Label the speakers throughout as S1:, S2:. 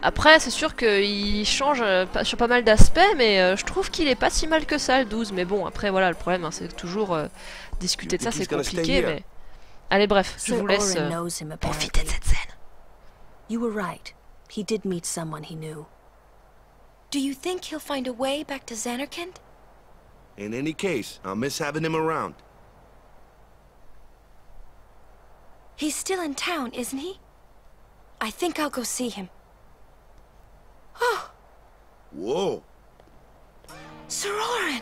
S1: Après, c'est sûr qu'il change sur pas mal d'aspects, mais je trouve qu'il est pas si mal que ça, le 12. Mais bon, après, voilà, le problème, hein, c'est toujours
S2: You
S1: discuter de ça,
S2: think
S1: c'est
S2: he's gonna stay
S1: compliqué,
S2: here?
S1: mais... Allez, bref, je
S3: Sir
S1: vous laisse
S3: Orin knows him
S1: profiter de
S3: apparently.
S1: cette scène.
S3: You were right. He did meet someone he knew.
S4: Do you think he'll find a way back to Xanarkand?
S2: In any case, I'll miss having him around.
S4: He's still in town, isn't he? I think I'll go see him. Oh,
S2: Whoa.
S4: Sir Orin!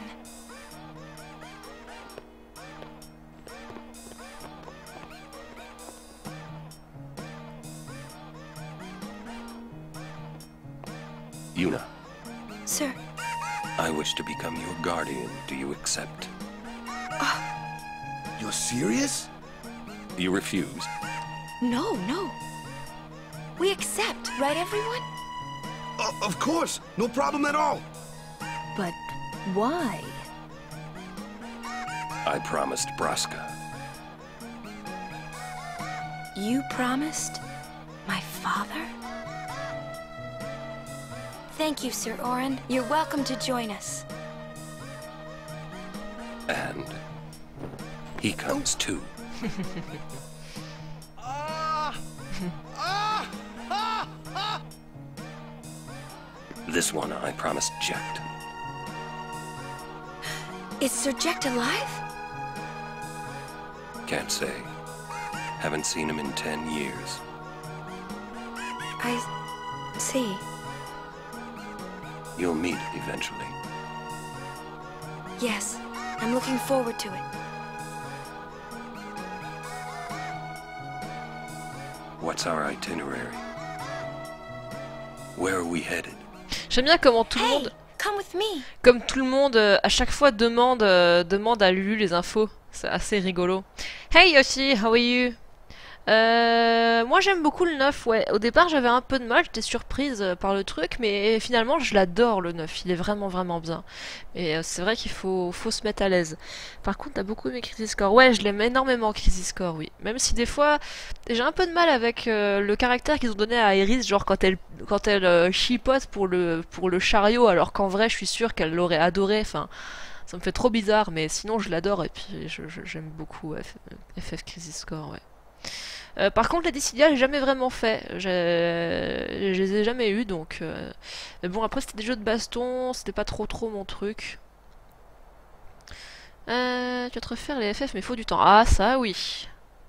S5: Yuna,
S4: Sir,
S5: I wish to become your guardian. Do you accept?
S2: You're serious?
S5: You refuse.
S4: no, no. We accept, right everyone?
S2: Of course. No problem at all.
S3: But why?
S5: I promised Braska.
S4: You promised? My father? Thank you, Sir Orin. You're welcome to join us.
S5: And he comes too. This one I promised Jecht.
S4: Is Sir Jecht alive?
S5: Can't say. Haven't seen him in 10 years.
S4: I see.
S5: You'll meet eventually.
S4: Yes, I'm looking forward to it.
S5: What's our itinerary? Where are we headed?
S1: J'aime bien comment tout le
S4: Hey,
S1: monde,
S4: come with me.
S1: comme tout le monde, à chaque fois demande à Lulu les infos. C'est assez rigolo. Hey Yoshi, how are you? Moi j'aime beaucoup le 9, ouais. Au départ j'avais un peu de mal, j'étais surprise par le truc, mais finalement je l'adore le 9, il est vraiment vraiment bien. Et c'est vrai qu'il faut se mettre à l'aise. Par contre t'as beaucoup aimé Crisis Core, ouais je l'aime énormément Crisis Core, oui. Même si des fois j'ai un peu de mal avec le caractère qu'ils ont donné à Iris, genre quand elle chipote pour le chariot, alors qu'en vrai je suis sûre qu'elle l'aurait adoré, enfin... Ça me fait trop bizarre, mais sinon je l'adore et puis j'aime beaucoup FF Crisis Core, ouais. Par contre, les Dissidia, j'ai jamais vraiment fait. Je les ai jamais eu, donc. Mais bon, après, c'était des jeux de baston, c'était pas trop mon truc. Tu vas te refaire les FF, mais il faut du temps. Ah, ça, oui.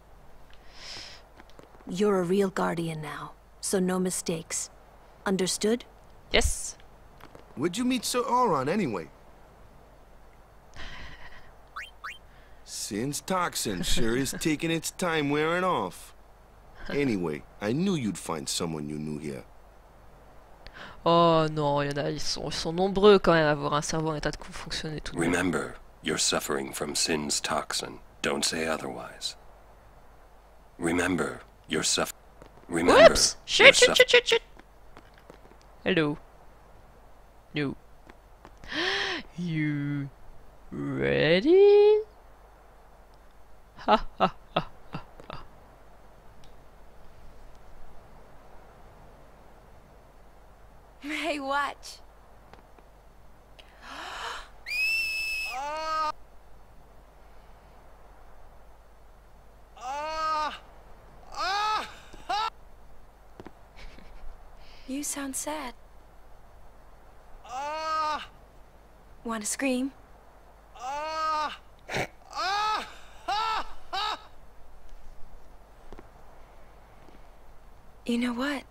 S3: You're a real guardian now, so no mistakes. Understood?
S1: Yes.
S2: Where'd you meet Sir Oron anyway? Sin's toxin sure is taking its time wearing off. Anyway, I knew you'd find someone you knew here.
S1: Oh non, il y en a, ils sont nombreux quand même à avoir un cerveau en état de fonctionner tout de même.
S5: Remember, you're suffering from Sin's toxin. Don't say otherwise. Remember, you're suffering. Remember,
S1: Whoops!
S5: you're
S1: Shit! Hello. No. You ready? Ha ha ha.
S4: Hey, watch. You sound sad. Want to scream? You know what?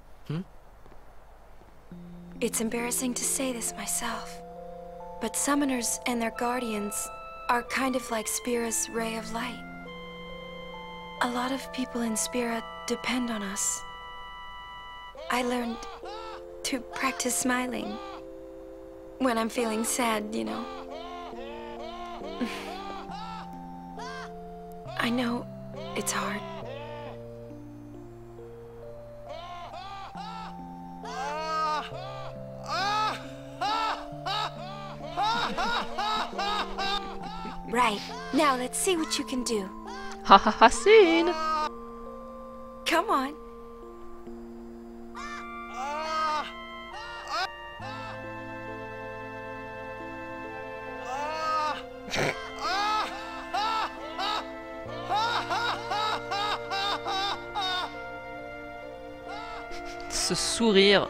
S4: It's embarrassing to say this myself, but summoners and their guardians are kind of like Spira's ray of light. A lot of people in Spira depend on us. I learned to practice smiling when I'm feeling sad, you know. I know it's hard. Right, now let's see what you can do.
S1: Ha ha ha, scene!
S4: Come on.
S1: ce sourire.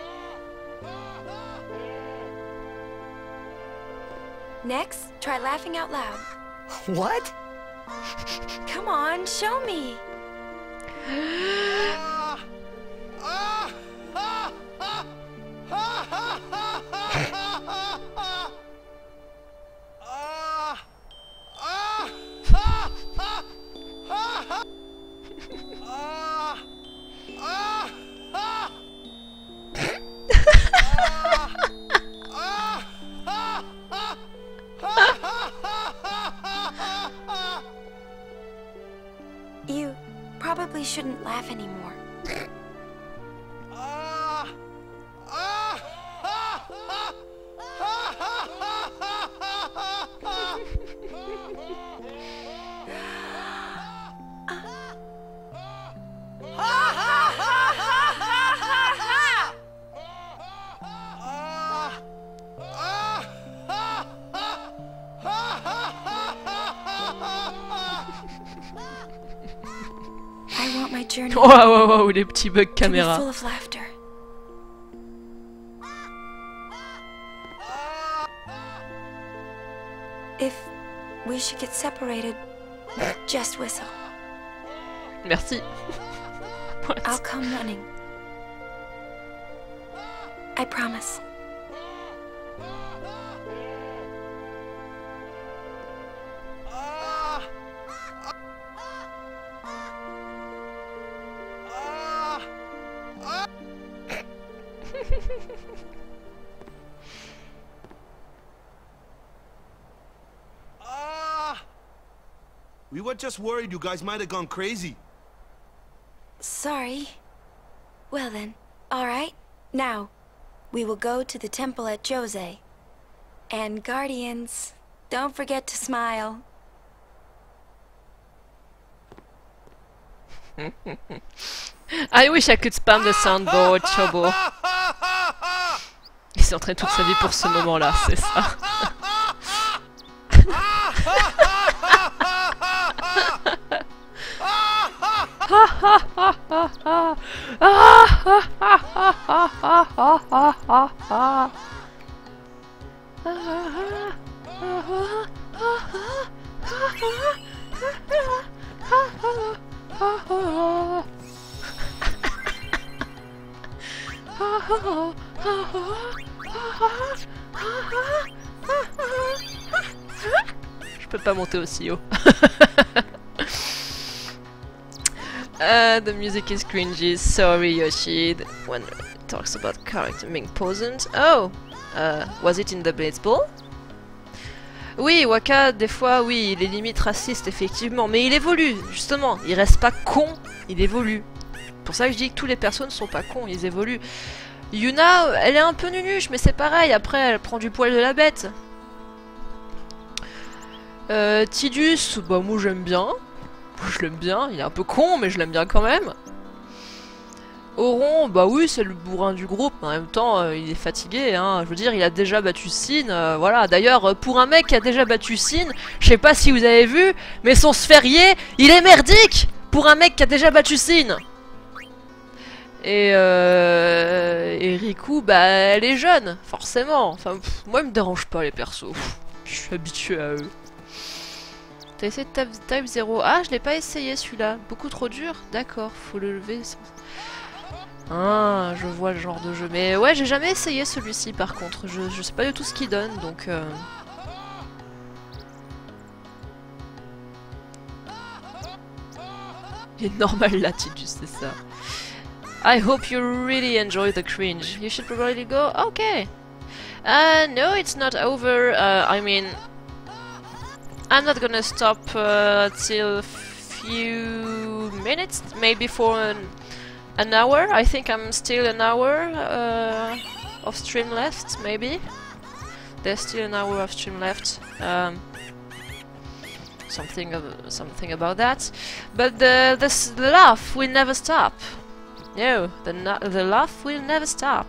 S4: Next, try laughing out loud.
S6: What?
S4: Come on, show me. You probably shouldn't laugh anymore. I want my journey
S1: Oh, wow, wow, les petits bugs
S4: to be
S1: caméra.
S4: full of laughter. If we should get separated, just whistle.
S1: Merci. What?
S4: I'll come running. I promise.
S2: We were just worried you guys might have gone crazy.
S4: Sorry. Well then, alright. Now, we will go to the temple at Jose. And Guardians, don't forget to smile.
S1: I wish I could spam the soundboard, Chobo. Il s'est entraîné toute sa vie pour ce moment-là, c'est ça. Je peux pas monter aussi haut. The music is cringy. Sorry, Yoshi. When it talks about character being poisoned. Oh, was it in the baseball? Oui, Waka, des fois, oui, il est limite raciste, effectivement. Mais il évolue, justement. Il reste pas con, il évolue. C'est pour ça que je dis que tous les personnes sont pas cons, ils évoluent. Yuna, elle est un peu nunuche, mais c'est pareil. Après, elle prend du poil de la bête. Tidus, bah moi j'aime bien. Je l'aime bien, il est un peu con, mais je l'aime bien quand même. Oron, bah oui, c'est le bourrin du groupe, mais en même temps, il est fatigué, hein. Je veux dire, il a déjà battu Sin, voilà. D'ailleurs, pour un mec qui a déjà battu Sin, je sais pas si vous avez vu, mais son sphérié, il est merdique pour un mec qui a déjà battu Sin. Et Riku, bah, elle est jeune, forcément. Enfin, moi, il me dérange pas, les persos. Je suis habitué à eux. T'as essayé de Type 0. Ah, je l'ai pas essayé celui-là. Beaucoup trop dur. D'accord, faut le lever. Ah, je vois le genre de jeu. Mais ouais, j'ai jamais essayé celui-ci par contre. Je sais pas du tout ce qu'il donne, donc... Il est normal là, Tidus, c'est ça. I hope you really enjoy the cringe. You should probably go. Okay. No, it's not over. I mean... I'm not gonna stop till a few minutes, maybe for an hour. I think I'm still an hour of stream left, maybe. There's still an hour of stream left. Something about that. But the laugh will never stop. No, the laugh will never stop.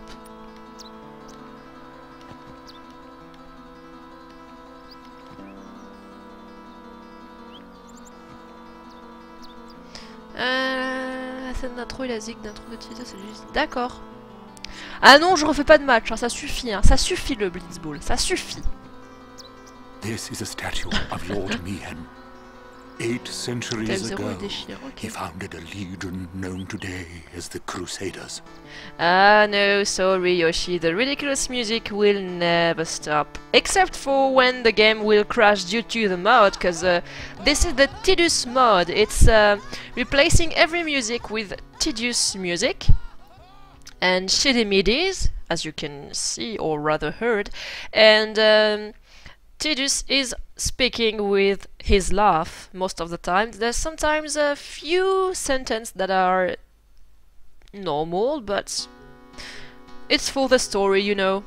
S1: La scène d'intro et la zig d'intro de teaser, c'est juste... D'accord. Ah non, je refais pas de match, hein, ça suffit, hein, ça suffit le Blitzball, ça suffit.
S6: This is a statue of Lord Meehan. 8 centuries
S1: F0
S6: ago,
S1: déchire, ok.
S6: he founded a legion known today as the Crusaders.
S1: Ah no, sorry Yoshi, the ridiculous music will never stop. Except for when the game will crash due to the mod, cause this is the Tidus mod. It's replacing every music with Tidus music and shitty midis, as you can see or rather heard, and Tidus is speaking with his laugh most of the time. There's sometimes a few sentences that are normal, but it's for the story, you know.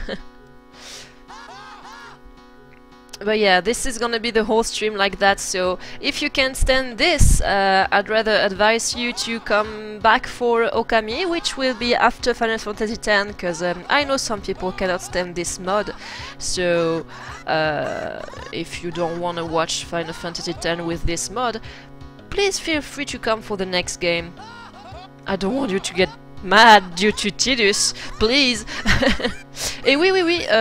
S1: But yeah, this is gonna be the whole stream like that, so if you can't stand this, I'd rather advise you to come back for Okami, which will be after Final Fantasy X, because I know some people cannot stand this mod, so if you don't want to watch Final Fantasy X with this mod, please feel free to come for the next game. I don't want you to get mad due to Tidus, please. Et oui,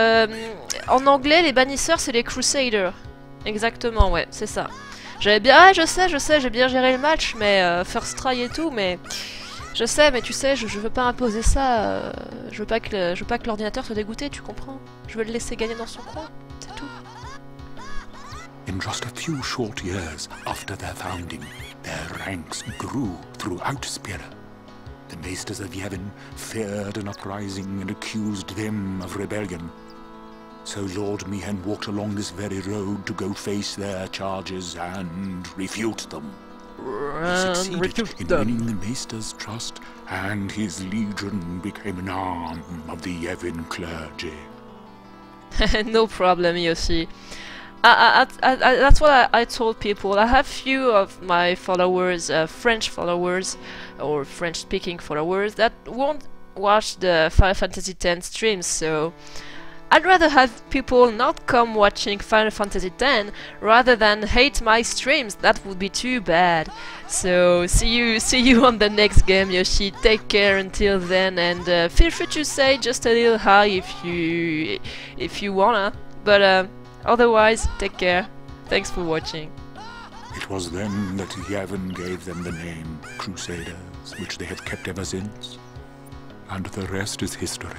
S1: en anglais, les bannisseurs, c'est les Crusaders. Exactement, ouais, c'est ça. J'avais bien... Ah, je sais, j'ai bien géré le match, mais first try et tout, mais... Je sais, mais tu sais, je veux pas imposer ça. Je veux pas que l'ordinateur soit dégoûté, tu comprends? Je veux le laisser gagner dans son coin, c'est tout.
S6: In just a few short years after their founding, their ranks grew throughout Spira. The Maesters of Yevon feared an uprising and accused them of rebellion. So Lord Meehan walked along this very road to go face their charges and refute them. He succeeded in winning the Maesters' trust, and his legion became an arm of the Yevon clergy.
S1: No problem, Yoshi. That's what I told people. I have few of my followers, French followers, or French-speaking followers, that won't watch the Final Fantasy X streams, so I'd rather have people not come watching Final Fantasy X rather than hate my streams. That would be too bad. So see you on the next game, Yoshi. Take care until then, and feel free to say just a little hi if you wanna. But otherwise, take care. Thanks for watching.
S6: It was then that Yevon gave them the name Crusaders, which they have kept ever since. And the rest is history.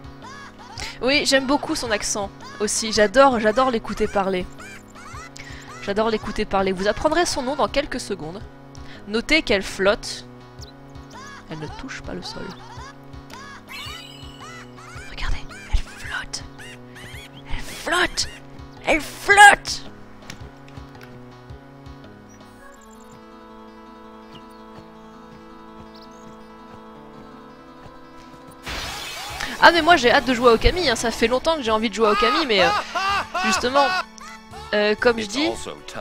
S1: Oui, j'aime beaucoup son accent aussi. J'adore l'écouter parler. J'adore l'écouter parler. Vous apprendrez son nom dans quelques secondes. Notez qu'elle flotte. Elle ne touche pas le sol. Regardez, elle flotte. Elle flotte. Elle flotte. Ah mais moi j'ai hâte de jouer à Okami, hein. Ça fait longtemps que j'ai envie de jouer à Okami, mais justement, comme je dis...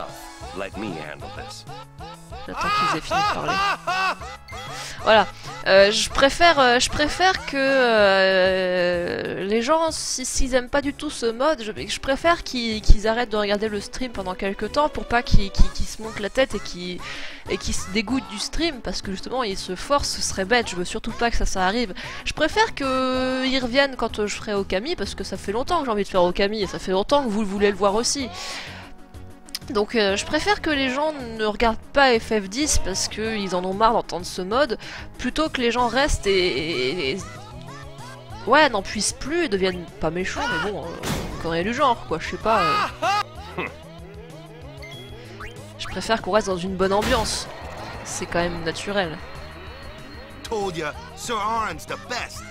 S1: J'attends qu'ils aient fini de parler. Voilà, je préfère que les gens, s'ils aiment pas du tout ce mode, je préfère qu'ils arrêtent de regarder le stream pendant quelques temps pour pas qu'ils se montent la tête et qu'ils se dégoûtent du stream, parce que justement ils se forcent, ce serait bête, je veux surtout pas que ça arrive. Je préfère qu'ils reviennent quand je ferai Okami, parce que ça fait longtemps que j'ai envie de faire Okami et ça fait longtemps que vous voulez le voir aussi. Donc je préfère que les gens ne regardent pas FF10 parce qu'ils en ont marre d'entendre ce mode, plutôt que les gens restent et ouais, n'en puissent plus et deviennent pas méchants, mais bon, conneries du genre, quoi, je sais pas. Je préfère qu'on reste dans une bonne ambiance, c'est quand même naturel.
S2: Told ya, Sir Aron's the best.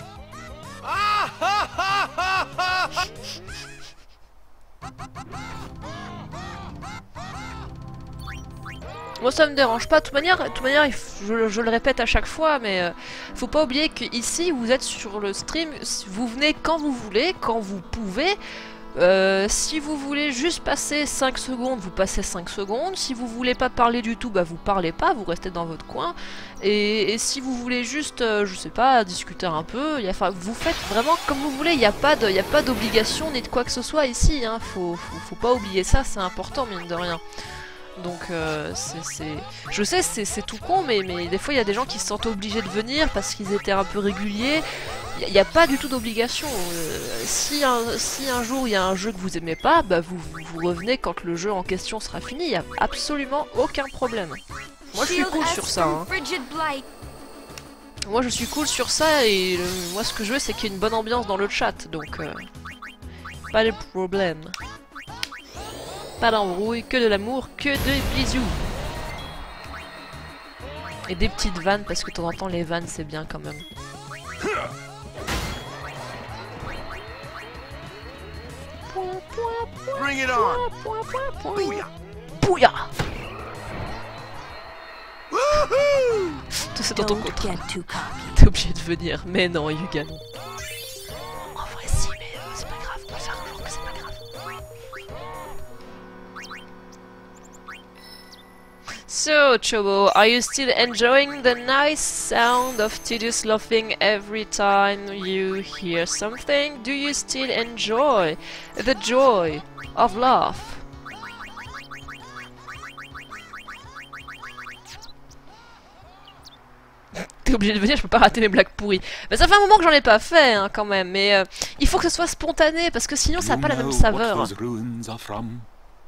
S1: Moi ça me dérange pas, de toute manière je le répète à chaque fois, mais faut pas oublier que ici vous êtes sur le stream, vous venez quand vous voulez, quand vous pouvez. Si vous voulez juste passer 5 secondes, vous passez 5 secondes. Si vous voulez pas parler du tout, bah vous parlez pas, vous restez dans votre coin. Et si vous voulez juste, je sais pas, discuter un peu, enfin, vous faites vraiment comme vous voulez, il n'y a pas d'obligation ni de quoi que ce soit ici, hein. Faut pas oublier ça, c'est important mine de rien. Donc je sais c'est tout con, mais des fois il y a des gens qui se sentent obligés de venir parce qu'ils étaient un peu réguliers. Il n'y a pas du tout d'obligation. Si un jour il y a un jeu que vous aimez pas, bah vous revenez quand le jeu en question sera fini. Il n'y a absolument aucun problème. Moi je suis cool sur ça. Hein. Moi je suis cool sur ça et moi ce que je veux c'est qu'il y ait une bonne ambiance dans le chat. Donc pas de problème. Pas d'embrouille, que de l'amour, que des bisous. Et des petites vannes parce que de temps en temps les vannes c'est bien quand même.
S2: Bring it on! Booyah!
S1: Bouya!
S2: Woohoo!
S1: Tout ça dans ton
S3: Don't
S1: contrat.
S3: get too cocky.
S1: T'es obligé de venir. Mais non, Yuga, non. En vrai, si, mais c'est pas grave. On va faire un jour que c'est pas grave. So, Chobo, are you still enjoying the nice sound of Tidus laughing every time you hear something? Do you still enjoy the joy of laugh? T'es obligé de venir, je peux pas rater mes blagues pourries. Mais ça fait un moment que j'en ai pas fait, hein, quand même. Mais il faut que ce soit spontané, parce que sinon ça n'a pas la même saveur.
S6: What those ruins are from?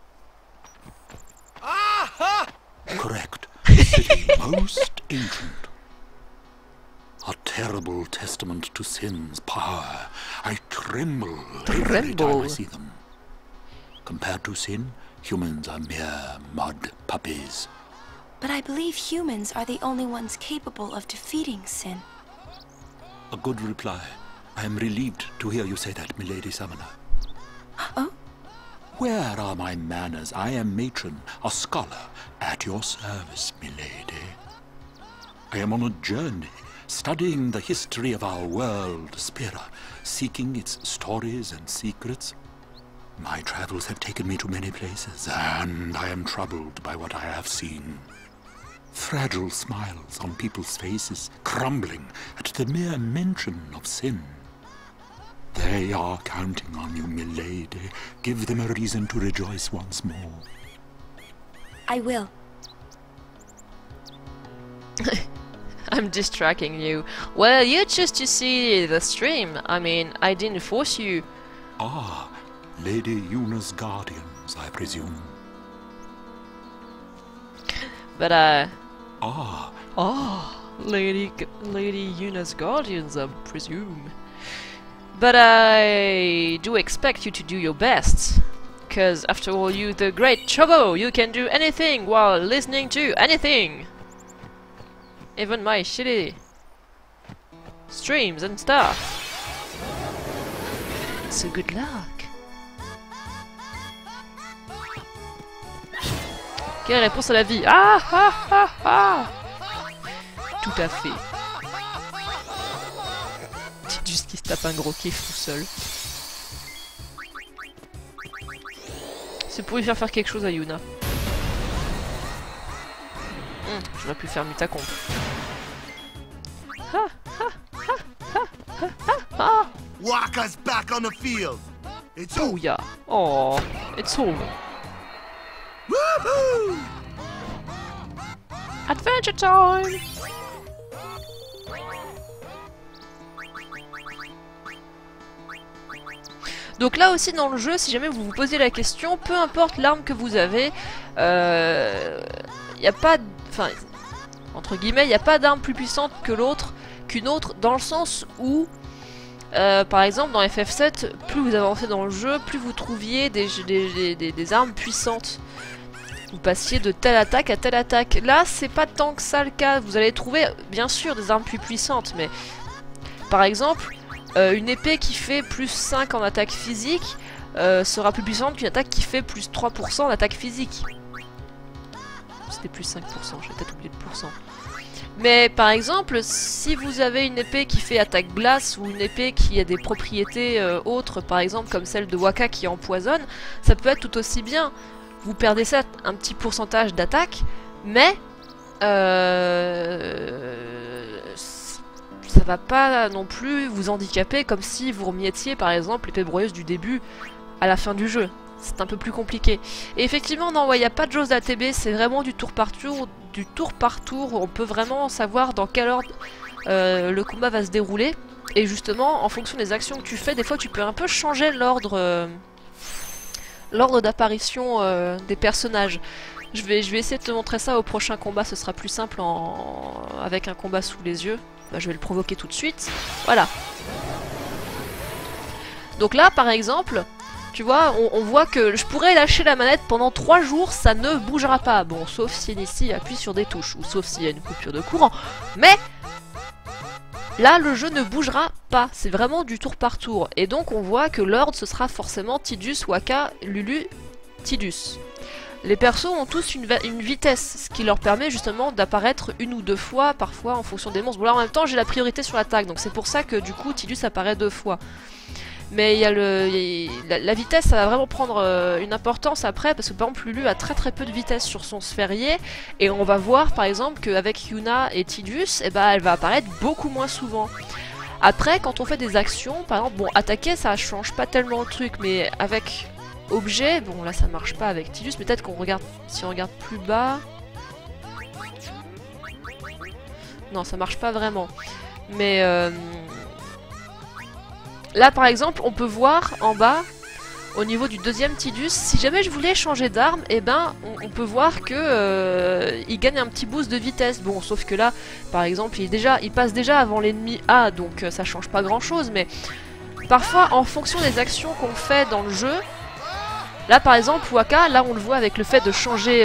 S6: Correct. City most ancient. A terrible testament to sin's power. I tremble every time I see them. Compared to sin, humans are mere mud puppies.
S4: But I believe humans are the only ones capable of defeating sin.
S6: A good reply. I am relieved to hear you say that, milady summoner.
S4: Oh?
S6: Where are my manners? I am matron, a scholar, at your service, milady. I am on a journey, studying the history of our world, Spira, seeking its stories and secrets. My travels have taken me to many places, and I am troubled by what I have seen. Fragile smiles on people's faces, crumbling at the mere mention of sin. They are counting on you, milady. Give them a reason to rejoice once more.
S4: I will.
S1: I'm distracting you. Well, you choose to see the stream. I mean, I didn't force you.
S6: Ah, Lady Yuna's guardians, I presume.
S1: But
S6: Ah,
S1: Lady Yuna's guardians, I presume. But I do expect you to do your best. Because after all, you the great Chobo, you can do anything while listening to anything. Even my shitty streams and stuff. So good luck. Quelle réponse à la vie? Ah ah ah ah. Tout à fait. Juste qui se tape un gros kiff tout seul. C'est pour lui faire quelque chose à Yuna. J'aurais pu faire Mutacomp.
S2: Waka's back on the field. It's
S1: Oh yeah. Oh, it's over.
S2: Woohoo!
S1: Adventure time! Donc là aussi dans le jeu, si jamais vous vous posez la question, peu importe l'arme que vous avez, y a pas, enfin, entre guillemets, il n'y a pas d'arme plus puissante que qu'une autre, dans le sens où, par exemple dans FF7, plus vous avancez dans le jeu, plus vous trouviez des armes puissantes. Vous passiez de telle attaque à telle attaque. Là, c'est pas tant que ça le cas. Vous allez trouver, bien sûr, des armes plus puissantes, mais par exemple, une épée qui fait plus 5 en attaque physique sera plus puissante qu'une attaque qui fait plus 3% en attaque physique. C'était plus 5%, j'ai peut-être oublié le pourcent. Mais par exemple, si vous avez une épée qui fait attaque glace ou une épée qui a des propriétés autres, par exemple comme celle de Waka qui empoisonne, ça peut être tout aussi bien. Vous perdez ça un petit pourcentage d'attaque, mais ça va pas non plus vous handicaper comme si vous remettiez par exemple l'épée broyeuse du début à la fin du jeu. C'est un peu plus compliqué. Et effectivement, non, il n'y a pas de jauge d'ATB, c'est vraiment du tour par tour, on peut vraiment savoir dans quel ordre le combat va se dérouler. Et justement, en fonction des actions que tu fais, des fois tu peux un peu changer l'ordre d'apparition des personnages. Je vais essayer de te montrer ça au prochain combat, ce sera plus simple avec un combat sous les yeux. Bah, je vais le provoquer tout de suite. Voilà. Donc là, par exemple, tu vois, on voit que je pourrais lâcher la manette pendant 3 jours, ça ne bougera pas. Bon, sauf si ici appuie sur des touches, ou sauf s'il y a une coupure de courant. Mais là, le jeu ne bougera pas, c'est vraiment du tour par tour. Et donc on voit que l'ordre, ce sera forcément Tidus, Wakka, Lulu, Tidus. Les persos ont tous une vitesse, ce qui leur permet justement d'apparaître 1 ou 2 fois, parfois en fonction des monstres. Bon là en même temps j'ai la priorité sur l'attaque, donc c'est pour ça que du coup Tidus apparaît 2 fois. Mais il y a la vitesse, ça va vraiment prendre une importance après, parce que par exemple Lulu a très peu de vitesse sur son sphérié, et on va voir par exemple qu'avec Yuna et Tidus, eh ben, elle va apparaître beaucoup moins souvent. Après, quand on fait des actions, par exemple, bon, attaquer ça change pas tellement le truc, mais avec objet, bon là ça marche pas avec Tidus, peut-être qu'on regarde, si on regarde plus bas... Non, ça marche pas vraiment. Mais là par exemple, on peut voir en bas, au niveau du deuxième Tidus, si jamais je voulais changer d'arme, eh ben on peut voir que il gagne un petit boost de vitesse. Bon, sauf que là, par exemple, il passe déjà avant l'ennemi A, donc ça change pas grand chose, mais parfois en fonction des actions qu'on fait dans le jeu, là par exemple Wakka, là on le voit avec le fait de changer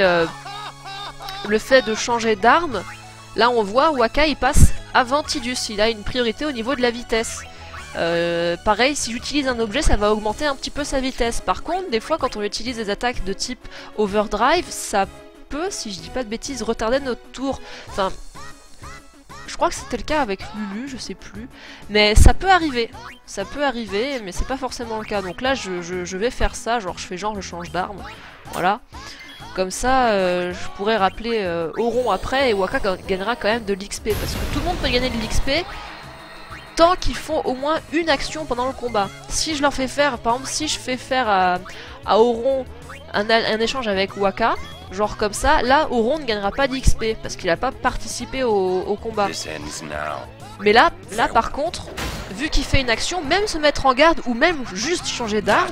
S1: d'arme, là on voit Wakka il passe avant Tidus, il a une priorité au niveau de la vitesse. Pareil, si j'utilise un objet, ça va augmenter un petit peu sa vitesse. Par contre, des fois, quand on utilise des attaques de type overdrive, ça peut, si je dis pas de bêtises, retarder notre tour. Enfin, je crois que c'était le cas avec Lulu, je sais plus. Mais ça peut arriver. Ça peut arriver, mais c'est pas forcément le cas. Donc là, je vais faire ça, genre je change d'arme. Voilà. Comme ça, je pourrais rappeler Auron après, et Wakka gagnera quand même de l'XP. Parce que tout le monde peut gagner de l'XP tant qu'ils font au moins une action pendant le combat. Si je leur fais faire, par exemple, si je fais faire à Auron un échange avec Wakka, genre comme ça, là, Auron ne gagnera pas d'XP, parce qu'il n'a pas participé au combat. Mais là, par contre, vu qu'il fait une action, même se mettre en garde, ou même juste changer d'arme,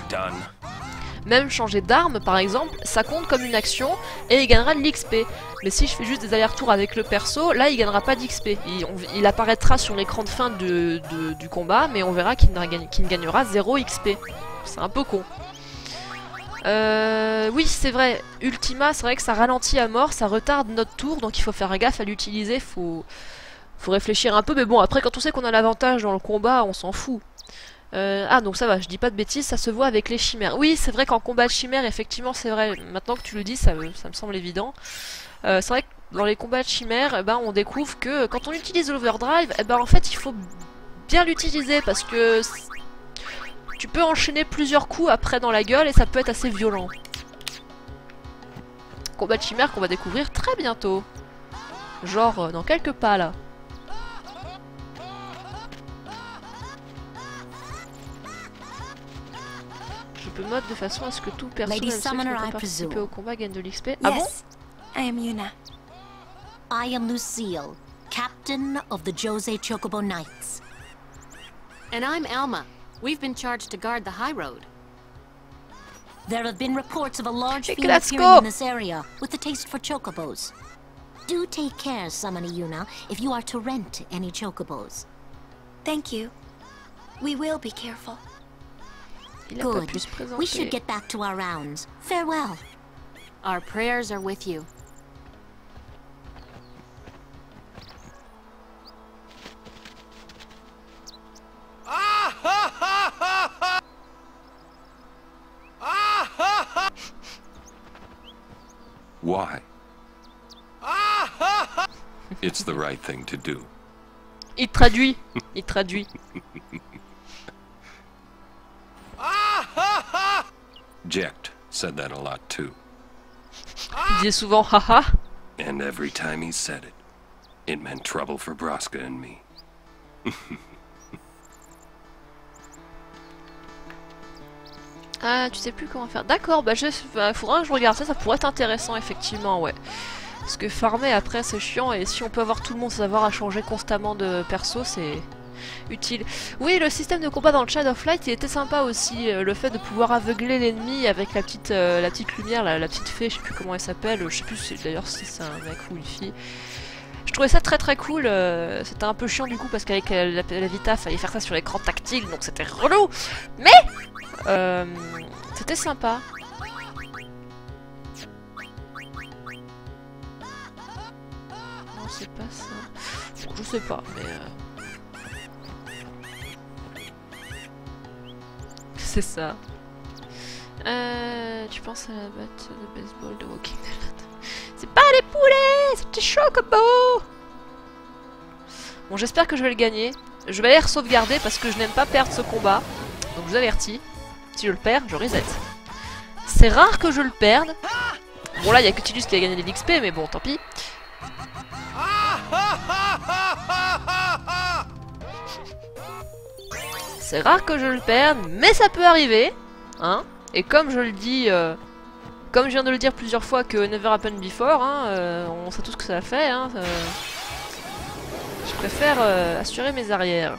S1: par exemple, ça compte comme une action et il gagnera de l'XP. Mais si je fais juste des allers-retours avec le perso, là il gagnera pas d'XP. Il apparaîtra sur l'écran de fin du combat, mais on verra qu'il ne gagnera 0 XP. C'est un peu con. Oui, c'est vrai, Ultima, c'est vrai que ça ralentit à mort, ça retarde notre tour, donc il faut faire gaffe à l'utiliser, faut réfléchir un peu, mais bon, après quand on sait qu'on a l'avantage dans le combat, on s'en fout. Ah donc ça va, je dis pas de bêtises, ça se voit avec les chimères. Oui, c'est vrai qu'en combat de chimères, effectivement, c'est vrai, maintenant que tu le dis, ça me semble évident. C'est vrai que dans les combats de chimères, eh ben, on découvre que quand on utilise l'overdrive, eh ben, en fait, il faut bien l'utiliser parce que tu peux enchaîner plusieurs coups après dans la gueule et ça peut être assez violent. Combat de chimère qu'on va découvrir très bientôt. Genre dans quelques pas là. Je peux mode de façon à ce que tout personne qui peut participer au combat gagne de l'XP. Ah bon?
S4: I am Yuna.
S3: I am Lucille, captain of the Jose Chocobo Knights.
S7: And I'm Alma. We've been charged to guard the high road.
S3: There have been reports of a large fiend
S1: let's
S3: appearing
S1: go.
S3: in this area with a taste for chocobos. Do take care, Summoner Yuna, if you are to rent any chocobos.
S4: Thank you. We will be careful.
S1: Il a pas
S3: Good.
S1: pu se présenter.
S3: We should get back to our rounds. Farewell.
S7: Our prayers are with you.
S5: Why? It's the right thing to do.
S1: Il traduit. Il traduit.
S5: Jecht said that a lot too.
S1: Il disait souvent haha.
S5: And every time he said it, it meant trouble for Braska and me.
S1: Ah, tu sais plus comment faire. D'accord, bah faudra que je regarde ça, ça pourrait être intéressant effectivement, ouais. Parce que farmer après c'est chiant et si on peut avoir tout le monde savoir à changer constamment de perso, c'est utile. Oui, le système de combat dans le Child of Light, il était sympa aussi. Le fait de pouvoir aveugler l'ennemi avec la petite lumière, la petite fée, je sais plus comment elle s'appelle. Je sais plus d'ailleurs si c'est un mec ou une fille. Je trouvais ça très cool. C'était un peu chiant du coup parce qu'avec la Vita, fallait faire ça sur l'écran tactile, donc c'était relou. Mais c'était sympa. Non, c'est pas ça. Bon, je sais pas, mais c'est ça. Tu penses à la batte de baseball de Walking Dead? C'est pas les poulets, c'est des chocobos. Bon, j'espère que je vais le gagner. Je vais aller sauvegarder parce que je n'aime pas perdre ce combat. Donc je vous avertis, si je le perds, je reset. C'est rare que je le perde. Bon là, il y a que Tidus qui a gagné des XP, mais bon, tant pis. C'est rare que je le perde, mais ça peut arriver, hein. Et comme je le dis, comme je viens de le dire plusieurs fois que Never Happened Before, hein, on sait tout ce que ça fait, hein. Je préfère assurer mes arrières.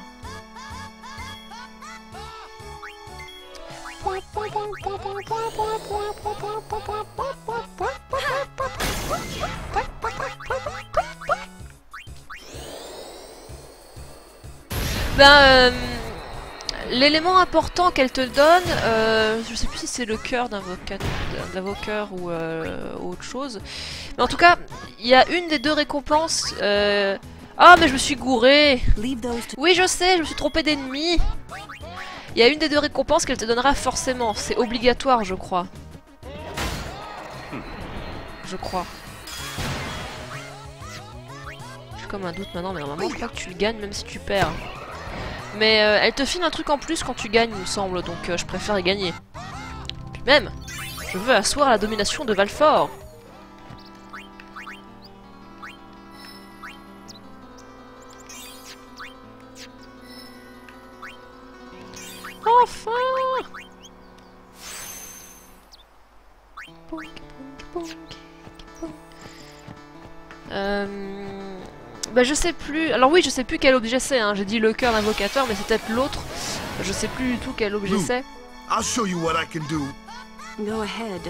S1: Ben, l'élément important qu'elle te donne, je sais plus si c'est le cœur d'invoqueur ou autre chose. Mais en tout cas, il y a une des deux récompenses. Ah, mais je me suis gourée. Oui, je sais, je me suis trompée d'ennemi. Il y a une des deux récompenses qu'elle te donnera forcément. C'est obligatoire, je crois. Je crois. J'ai comme un doute maintenant, mais normalement, je crois que tu le gagnes même si tu perds. Mais elle te file un truc en plus quand tu gagnes, il me semble, donc je préfère y gagner. Puis même, je veux asseoir la domination de Valfort. Enfin! Bah je sais plus. Alors oui, je sais plus quel objet c'est. Hein. J'ai dit le cœur d'invocateur, mais c'est peut-être l'autre. Je sais plus du tout quel objet c'est.
S2: I'll show you what I can do.
S8: Go ahead.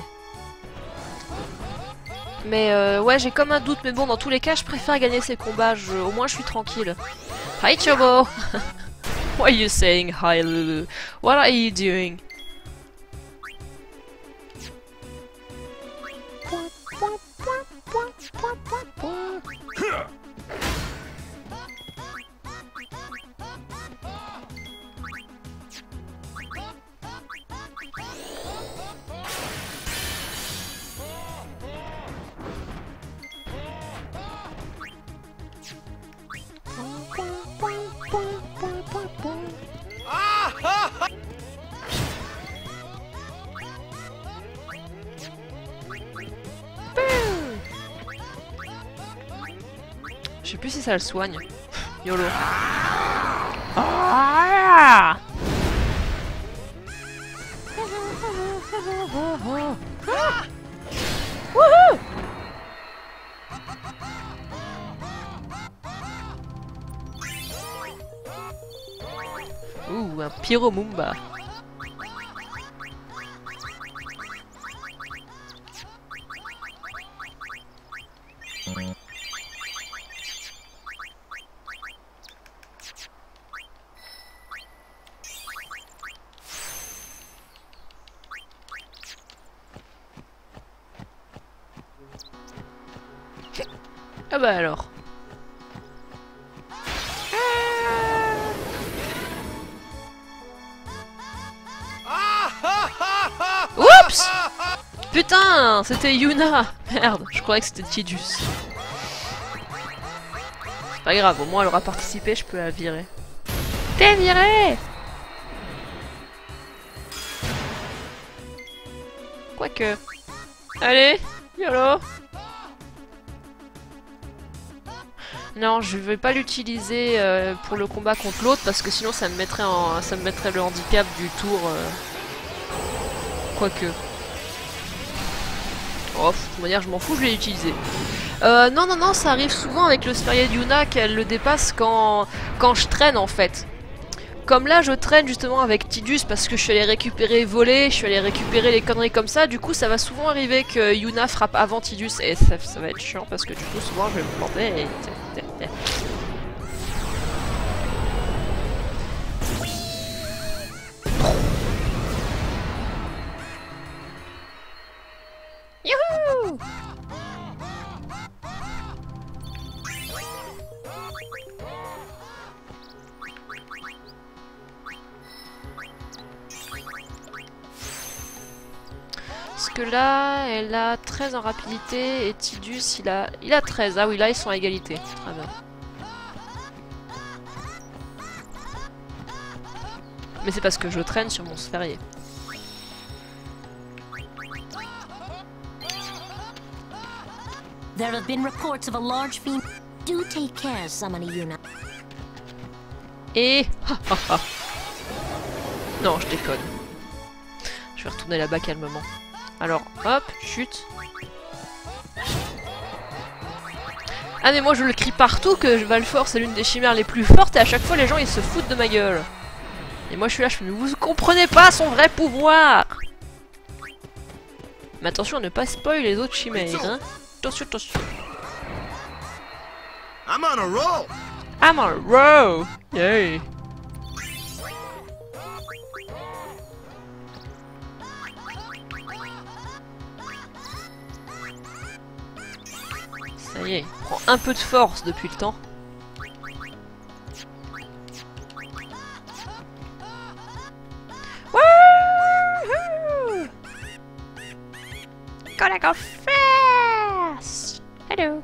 S1: Mais ouais, j'ai comme un doute. Mais bon, dans tous les cas, je préfère gagner ces combats. Au moins, je suis tranquille. Hi Chobo. What are you saying? Hi Lulu. What are you doing? Je sais plus si ça le soigne. YOLO. Ah! Wouhou! Ouh, un Pyromumba. Ah bah alors. Oups! Putain, c'était Yuna. Merde, je croyais que c'était Tidus. C'est pas grave, au moins elle aura participé, je peux la virer. T'es viré! Quoique. Allez, YOLO! Non, je vais pas l'utiliser pour le combat contre l'autre parce que sinon ça me mettrait le handicap du tour. Quoique. Oh, de toute manière, je m'en fous, je vais l'utiliser. Non, non, non, ça arrive souvent avec le sphérié de Yuna qu'elle le dépasse quand je traîne en fait. Comme là, je traîne justement avec Tidus parce que je suis allé récupérer voler, je suis allé récupérer les conneries comme ça. Du coup, ça va souvent arriver que Yuna frappe avant Tidus et ça va être chiant parce que du coup, souvent, je vais me planter et... Youhou! Parce que là, elle a 13 en rapidité et Tidus, il a 13. Ah oui, là, ils sont à égalité. Très bien. Mais c'est parce que je traîne sur mon sphérié.
S3: There have been reports of a large fiend. Do take care, Summoner Yuna.
S1: Et... Non, je déconne. Je vais retourner là-bas calmement. Alors, hop, chute. Ah mais moi je le crie partout que Valfor c'est l'une des chimères les plus fortes et à chaque fois les gens ils se foutent de ma gueule. Et moi je suis là, je fais mais vous comprenez pas son vrai pouvoir. Mais attention à ne pas spoil les autres chimères, hein. Attention, attention.
S2: I'm on a roll.
S1: I'm on a roll. Yay. Ça y est, prend un peu de force depuis le temps. Wouhou! Gotta go fast! Hello!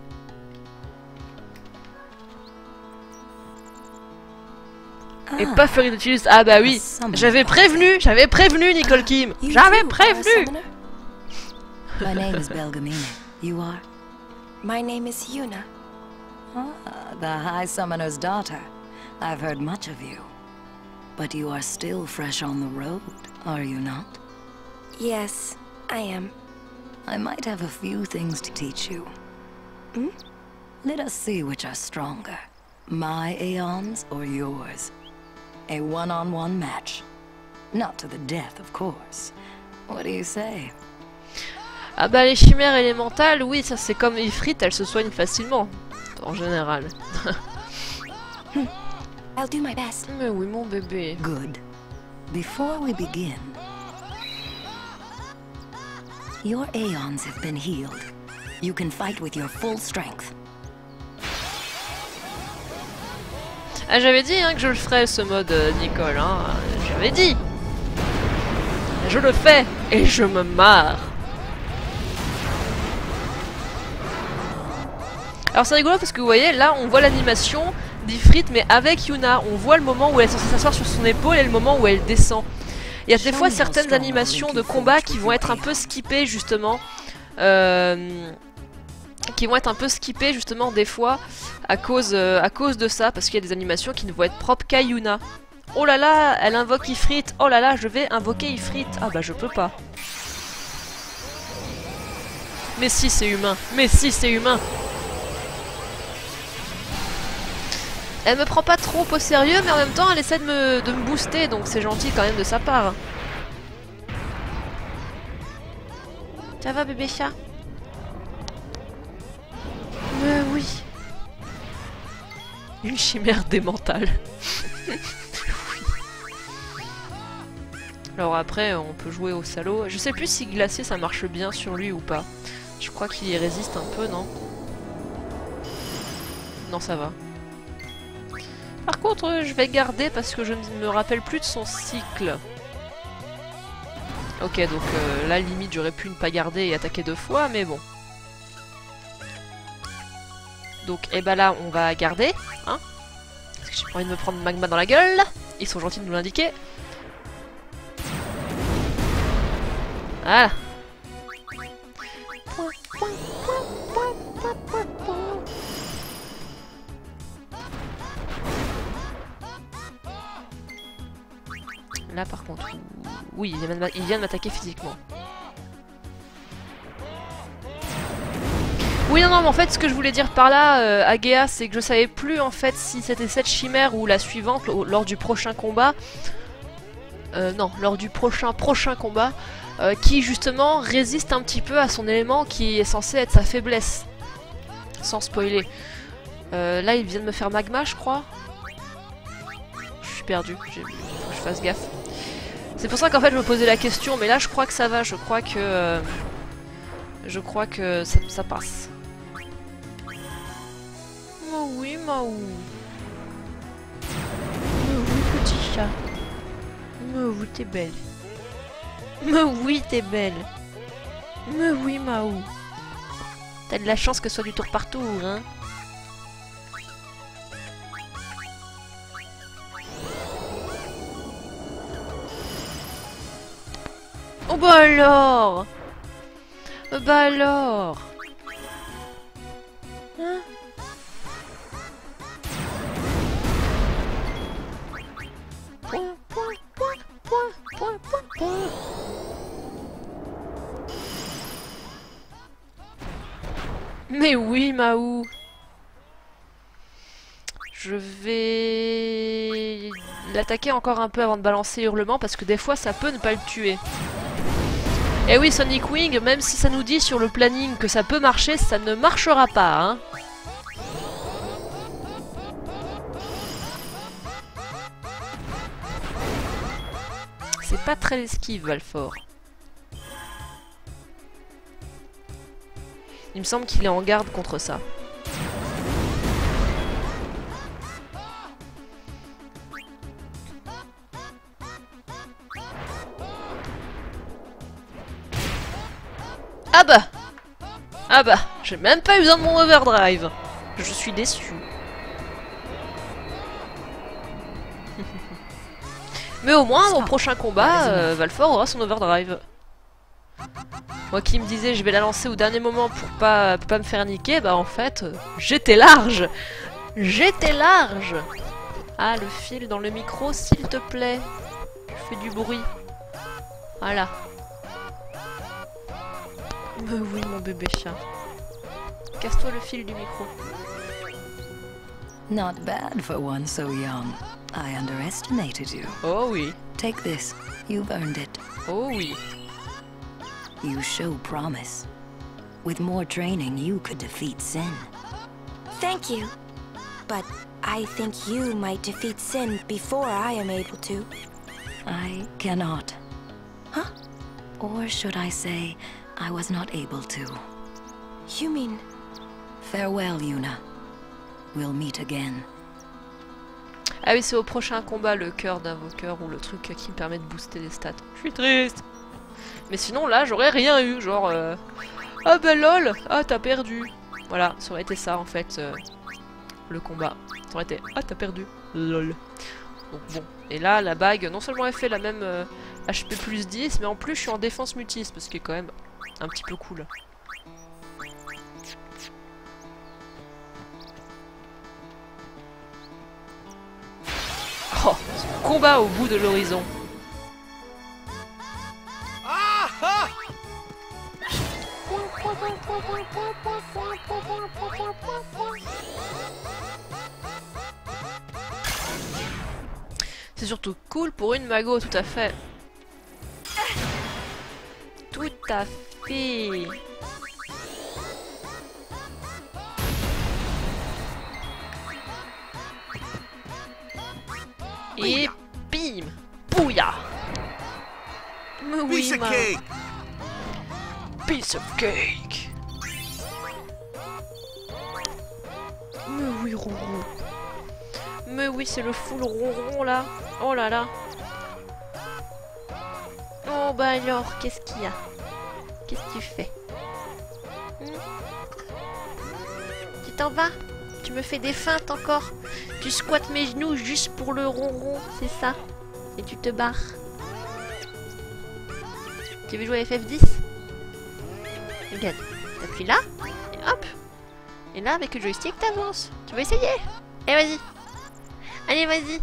S1: Et pas Fury Nautilus. Ah bah oui, j'avais prévenu Nicole Kim. J'avais prévenu.
S8: My name is Belgamina. You are?
S4: My name is Yuna.
S8: Ah, the High Summoner's daughter. I've heard much of you. But you are still fresh on the road, are you not?
S4: Yes, I am.
S8: I might have a few things to teach you.
S4: Hmm?
S8: Let us see which are stronger. My Aeons or yours? A one-on-one match. Not to the death, of course. What do you say?
S1: Ah bah les chimères élémentales, oui, ça c'est comme Ifrit, elles se soignent facilement. En général.
S4: I'll do my best.
S1: Mais oui mon bébé.
S8: Good. Before we begin... Your Aeons have been healed. You can fight with your full strength.
S1: Ah j'avais dit hein, que je le ferais ce mode Nicole, hein. J'avais dit. Je le fais et je me marre. Alors c'est rigolo parce que vous voyez, là on voit l'animation d'Ifrit mais avec Yuna. On voit le moment où elle est censée s'asseoir sur son épaule et le moment où elle descend. Il y a des fois certaines animations de combat qui vont être un peu skippées justement. Qui vont être un peu skippées justement des fois à cause de ça. Parce qu'il y a des animations qui ne vont être propres qu'à Yuna. Oh là là, elle invoque Ifrit. Oh là là, je vais invoquer Ifrit. Ah bah je peux pas. Mais si c'est humain. Mais si c'est humain. Elle me prend pas trop au sérieux, mais en même temps, elle essaie de me booster, donc c'est gentil quand même de sa part. Ça va, bébé chat? Mais oui. Une chimère démentale. Oui. Alors après, on peut jouer au salaud. Je sais plus si glacé, ça marche bien sur lui ou pas. Je crois qu'il y résiste un peu, non? Non, ça va. Par contre, je vais garder parce que je ne me rappelle plus de son cycle. Ok, donc là, limite, j'aurais pu ne pas garder et attaquer 2 fois, mais bon. Donc, et bah là, on va garder, hein. Parce que j'ai pas envie de me prendre magma dans la gueule. Ils sont gentils de nous l'indiquer. Voilà. Là par contre, oui, il vient de m'attaquer physiquement. Oui, non, non, mais en fait, ce que je voulais dire par là, Agea, c'est que je savais plus en fait si c'était cette chimère ou la suivante lors du prochain combat. Non, lors du prochain combat, qui justement résiste un petit peu à son élément qui est censé être sa faiblesse. Sans spoiler. Là, il vient de me faire magma, je crois. Je suis perdu, faut que je fasse gaffe. C'est pour ça qu'en fait, je me posais la question, mais là, je crois que ça va, je crois que ça passe. Oh oui, Maou. Oh oui, petit chat. Oh oui, t'es belle. Oh oui, t'es belle. Oh oui, Maou. T'as de la chance que ce soit du tour par tour, hein. Oh bah alors. Bah alors. Hein? Point. Mais oui, Maou. Je vais l'attaquer encore un peu avant de balancer hurlement parce que des fois ça peut ne pas le tuer. Et oui, Sonic Wing, même si ça nous dit sur le planning que ça peut marcher, ça ne marchera pas, hein. C'est pas très esquive, Valfort. Il me semble qu'il est en garde contre ça. Ah bah, j'ai même pas eu besoin de mon overdrive. Je suis déçu. Mais au moins, au prochain combat, Valfort aura son overdrive. Moi qui me disais je vais la lancer au dernier moment pour pas me faire niquer, bah en fait, j'étais large. J'étais large. Ah, le fil dans le micro, s'il te plaît. Je fais du bruit. Voilà. Oui, mon bébé chat. Casse-toi le fil du micro.
S8: Not bad for one so young. I underestimated you.
S1: Oh oui.
S8: Take this. You've earned it.
S1: Oh oui.
S8: You show promise. With more training, you could defeat Sin.
S4: Thank you. But I think you might defeat Sin before I am able to.
S8: I cannot.
S4: Huh?
S8: Or should I say, I was not able to.
S4: You mean...
S8: Farewell, Yuna. We'll meet again.
S1: Ah oui, c'est au prochain combat le cœur d'invoqueur ou le truc qui me permet de booster les stats. Je suis triste. Mais sinon là, j'aurais rien eu, genre... Ah bah lol, ah t'as perdu. Voilà, ça aurait été ça en fait, le combat. Ça aurait été, ah t'as perdu, lol. Donc bon, et là la bague, non seulement elle fait la même HP plus 10, mais en plus je suis en défense mutisme, ce qui est quand même un petit peu cool. Oh, ce combat au bout de l'horizon. C'est surtout cool pour une mago, tout à fait. Tout à fait. Et bim, bouya. Oui, ma... Piece of cake. Mais oui, ronron. Mais oui, c'est le full ronron là. Oh là là. Oh bah alors, qu'est-ce qu'il y a? Qu'est-ce que tu fais? Tu t'en vas? Tu me fais des feintes encore? Tu squattes mes genoux juste pour le ronron, c'est ça? Et tu te barres? Tu veux jouer à FF10? Regarde, t'appuies là, et hop. Et là, avec le joystick, t'avances. Tu veux essayer? Eh, vas-y. Allez, vas-y.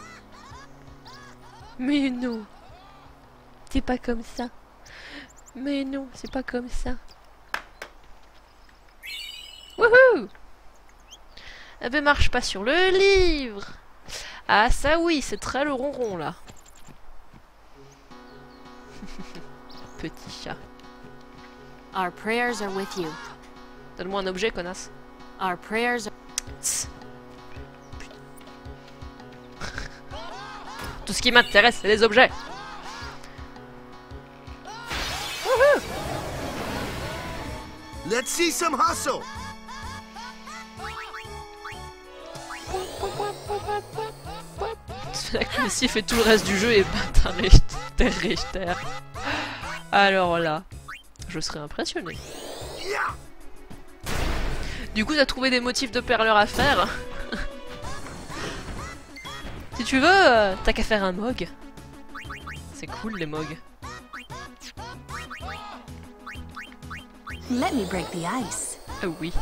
S1: Mais non. C'est pas comme ça. Mais non, c'est pas comme ça. Wouhou! Eh ben marche pas sur le livre! Ah ça oui, c'est très le ronron là. Petit chat.
S7: Our prayers are with you.
S1: Donne-moi un objet, connasse.
S7: Our prayers are...
S1: Tss. Tout ce qui m'intéresse, c'est les objets.
S2: Let's see some hustle.
S1: Ici fait tout le reste du jeu et pas un Richter. Alors là, je serais impressionné. Du coup, t'as trouvé des motifs de perleur à faire. Si tu veux, t'as qu'à faire un mog. C'est cool les mogs.
S3: Let me break the ice.
S1: Ah oui.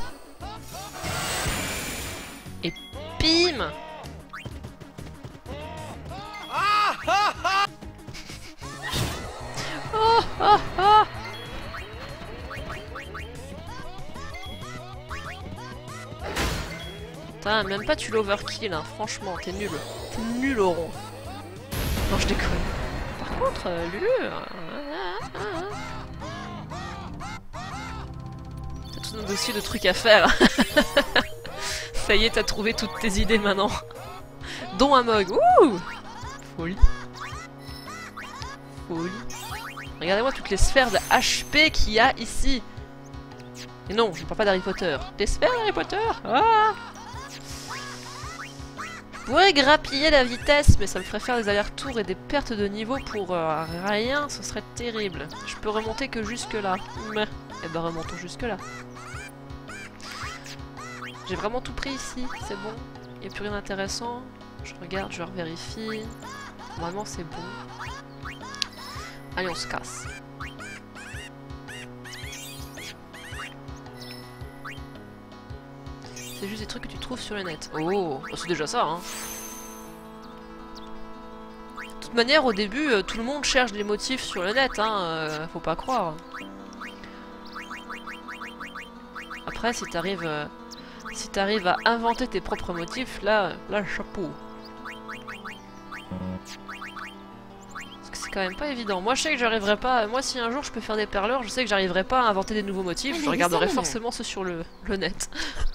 S1: Et bim! Oh, oh, oh. Putain, même pas tu l'overkill, hein. Franchement, t'es nul. T'es nul au rond. Non, je déconne. Par contre, Lulu... T'as tout un dossier de trucs à faire. Ça y est, t'as trouvé toutes tes idées maintenant. Dont un mog. Ouh! Folie. Folie. Regardez-moi toutes les sphères de HP qu'il y a ici. Et non, je ne parle pas d'Harry Potter. Des sphères d'Harry Potter? Ah! Je pourrais grappiller la vitesse, mais ça me ferait faire des allers-retours et des pertes de niveau pour rien, ce serait terrible. Je peux remonter que jusque là. Mais, eh ben remontons jusque là. J'ai vraiment tout pris ici, c'est bon. Il n'y a plus rien d'intéressant. Je regarde, je revérifie. Normalement c'est bon. Allez, on se casse. C'est juste des trucs que tu trouves sur le net. Oh, c'est déjà ça, hein. De toute manière, au début, tout le monde cherche des motifs sur le net, hein. Faut pas croire. Après, si t'arrives à inventer tes propres motifs, là, chapeau. Parce que c'est quand même pas évident. Moi, je sais que j'arriverai pas... Moi, si un jour je peux faire des perleurs, je sais que j'arriverai pas à inventer des nouveaux motifs. Je regarderai forcément ceux sur le net.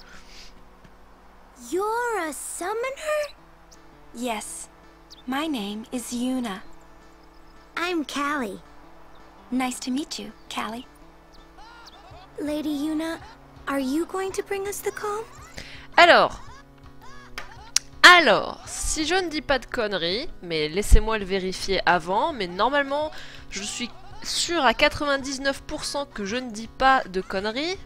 S3: You're a summoner?
S4: Yes. My name is Yuna.
S3: I'm Callie.
S4: Nice to meet you, Callie.
S3: Lady Yuna, are you going to bring us the calm?
S1: Alors, si je ne dis pas de conneries, mais laissez-moi le vérifier avant, mais normalement, je suis sûre à 99% que je ne dis pas de conneries.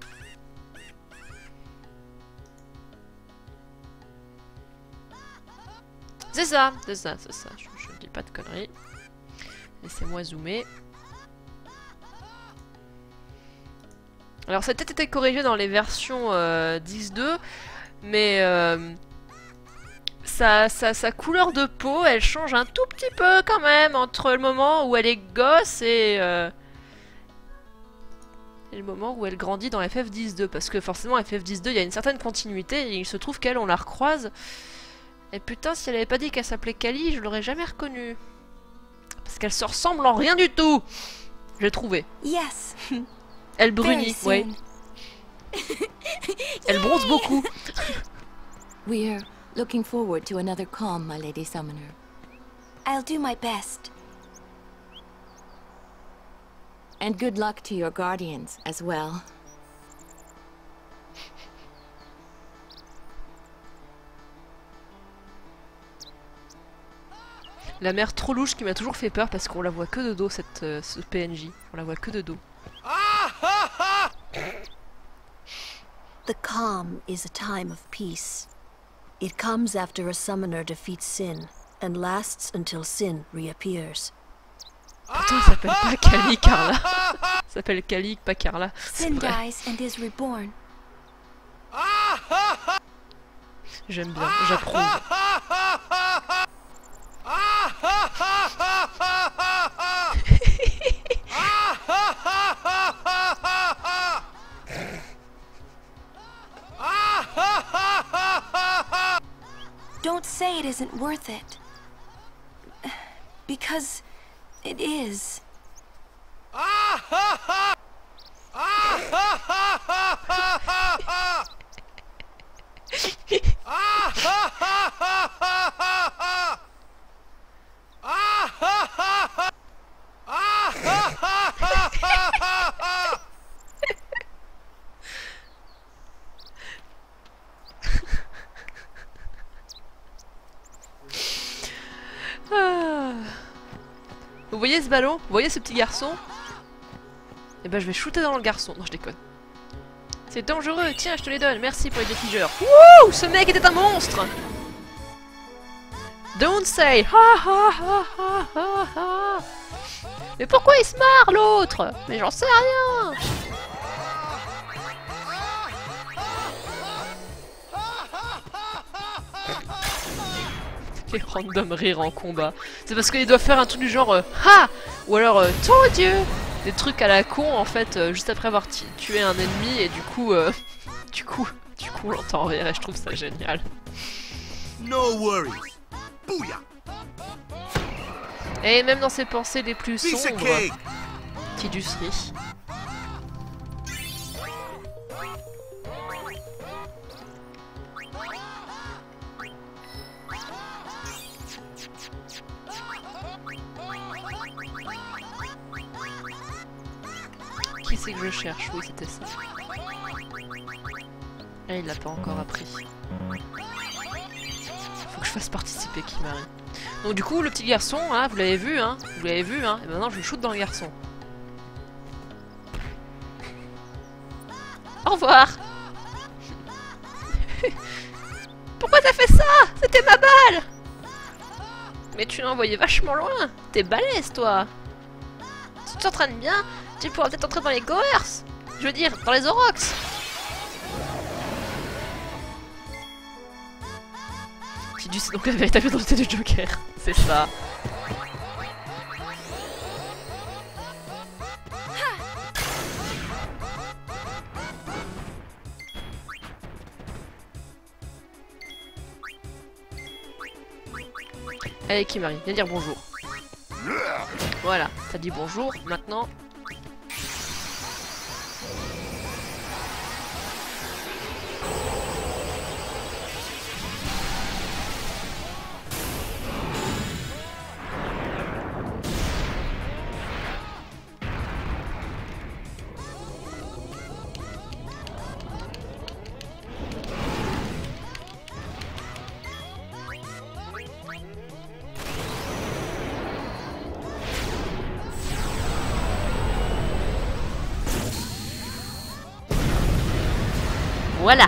S1: C'est ça, je ne dis pas de conneries. Laissez-moi zoomer. Alors ça a peut-être été corrigé dans les versions 10.2, mais sa couleur de peau, elle change un tout petit peu quand même entre le moment où elle est gosse et le moment où elle grandit dans FF10.2. Parce que forcément FF10.2, il y a une certaine continuité et il se trouve qu'elle, on la recroise. Et putain, si elle avait pas dit qu'elle s'appelait Callie, je l'aurais jamais reconnue. Parce qu'elle se ressemble en rien du tout. J'ai trouvé.
S4: Yes.
S1: Elle brunit, ouais. Elle bronze beaucoup.
S8: We're looking forward to another calm, my Lady Summoner.
S4: I'll do my best.
S8: And good luck to your guardians as well.
S1: La mère trop louche qui m'a toujours fait peur parce qu'on la voit que de dos, ce PNJ. On la voit que de dos.
S3: The calm is a time of peace. It comes after a summoner defeats sin and lasts until sin reappears.
S1: Pourtant, elle s'appelle pas Callie, Carla. Elle s'appelle Callie, pas Carla.
S4: Sin dies and is reborn.
S1: J'aime bien, j'approuve.
S4: Don't say it isn't worth it. Because it is.
S1: Vous voyez ce ballon? Vous voyez ce petit garçon? Eh ben je vais shooter dans le garçon. Non, je déconne. C'est dangereux, tiens, je te les donne. Merci pour les défigeurs. Wouh! Ce mec était un monstre! Don't say ha ha ha ha ha ha. Mais pourquoi il se marre l'autre? Mais j'en sais rien! Les random rires en combat. C'est parce qu'ils doivent faire un truc du genre ha! Ou alors told you! Des trucs à la con en fait, juste après avoir tué un ennemi et du coup, on l'entend rire et je trouve ça génial.
S2: No worries. Booyah.
S1: Et même dans ses pensées les plus
S2: Piece of
S1: sombres,
S2: cake.
S1: Tidus rit. Qui c'est que je cherche? Oui, c'était ça. Et il l'a pas encore appris. Faut que je fasse participer Kimari. Donc du coup, le petit garçon, hein, vous l'avez vu, hein, et maintenant je shoot dans le garçon. Au revoir. Pourquoi t'as fait ça? C'était ma balle. Mais tu l'as envoyé vachement loin. T'es balèze, toi. Si tu t'entraînes bien, tu pourras peut-être entrer dans les Goers. Je veux dire, dans les Aurochs. Tidus, c'est donc la véritable identité du Joker. C'est ça. Allez, Kimari, viens dire bonjour. Voilà, t'as dit bonjour, maintenant... Voilà.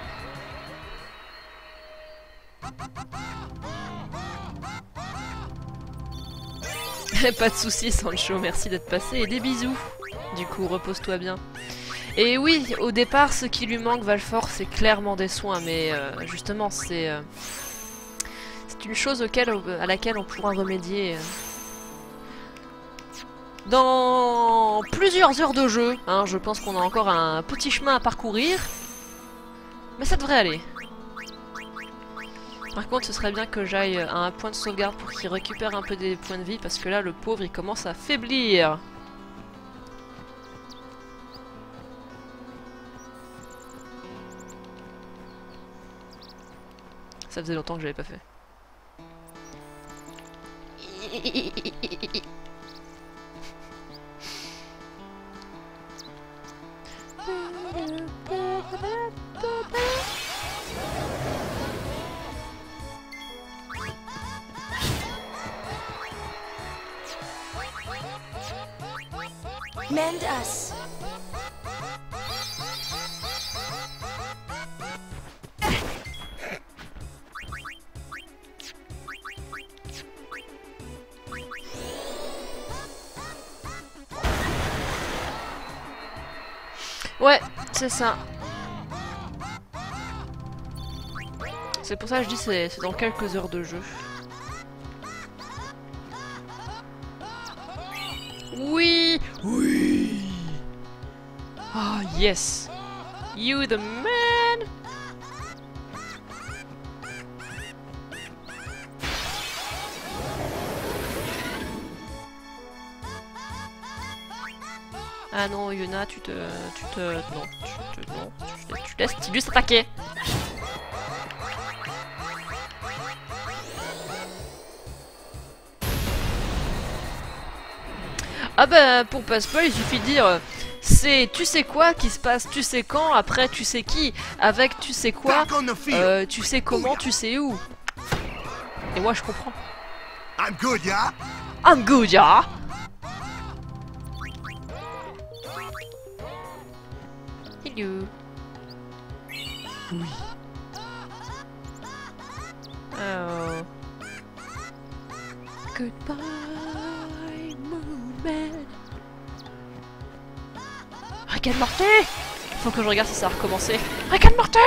S1: Pas de soucis Sancho, merci d'être passé et des bisous. Du coup, repose-toi bien. Et oui, au départ, ce qui lui manque Valfort, c'est clairement des soins, mais justement, c'est une chose à laquelle on pourra remédier dans plusieurs heures de jeu. Hein, je pense qu'on a encore un petit chemin à parcourir. Mais ça devrait aller. Par contre, ce serait bien que j'aille à un point de sauvegarde pour qu'il récupère un peu des points de vie, parce que là, le pauvre, il commence à faiblir. Ça faisait longtemps que je l'avais pas fait.
S4: Mend us.
S1: Ouais, c'est ça. C'est pour ça que je dis c'est dans quelques heures de jeu. Oui! Oui! Ah, yes! You the man! Ah non, Yuna, tu laisses Tidus attaquer. Ah bah, pour pas spoil, il suffit de dire c'est tu sais quoi qui se passe tu sais quand, après tu sais qui, avec tu sais quoi, tu sais comment, tu sais où. Et moi je comprends.
S2: I'm good, yeah?
S1: I'm good, yeah? Hello. Oui. Oh. Goodbye, Moon Man. Rick and Morty! Faut que je regarde si ça a recommencé. Rick and Morty!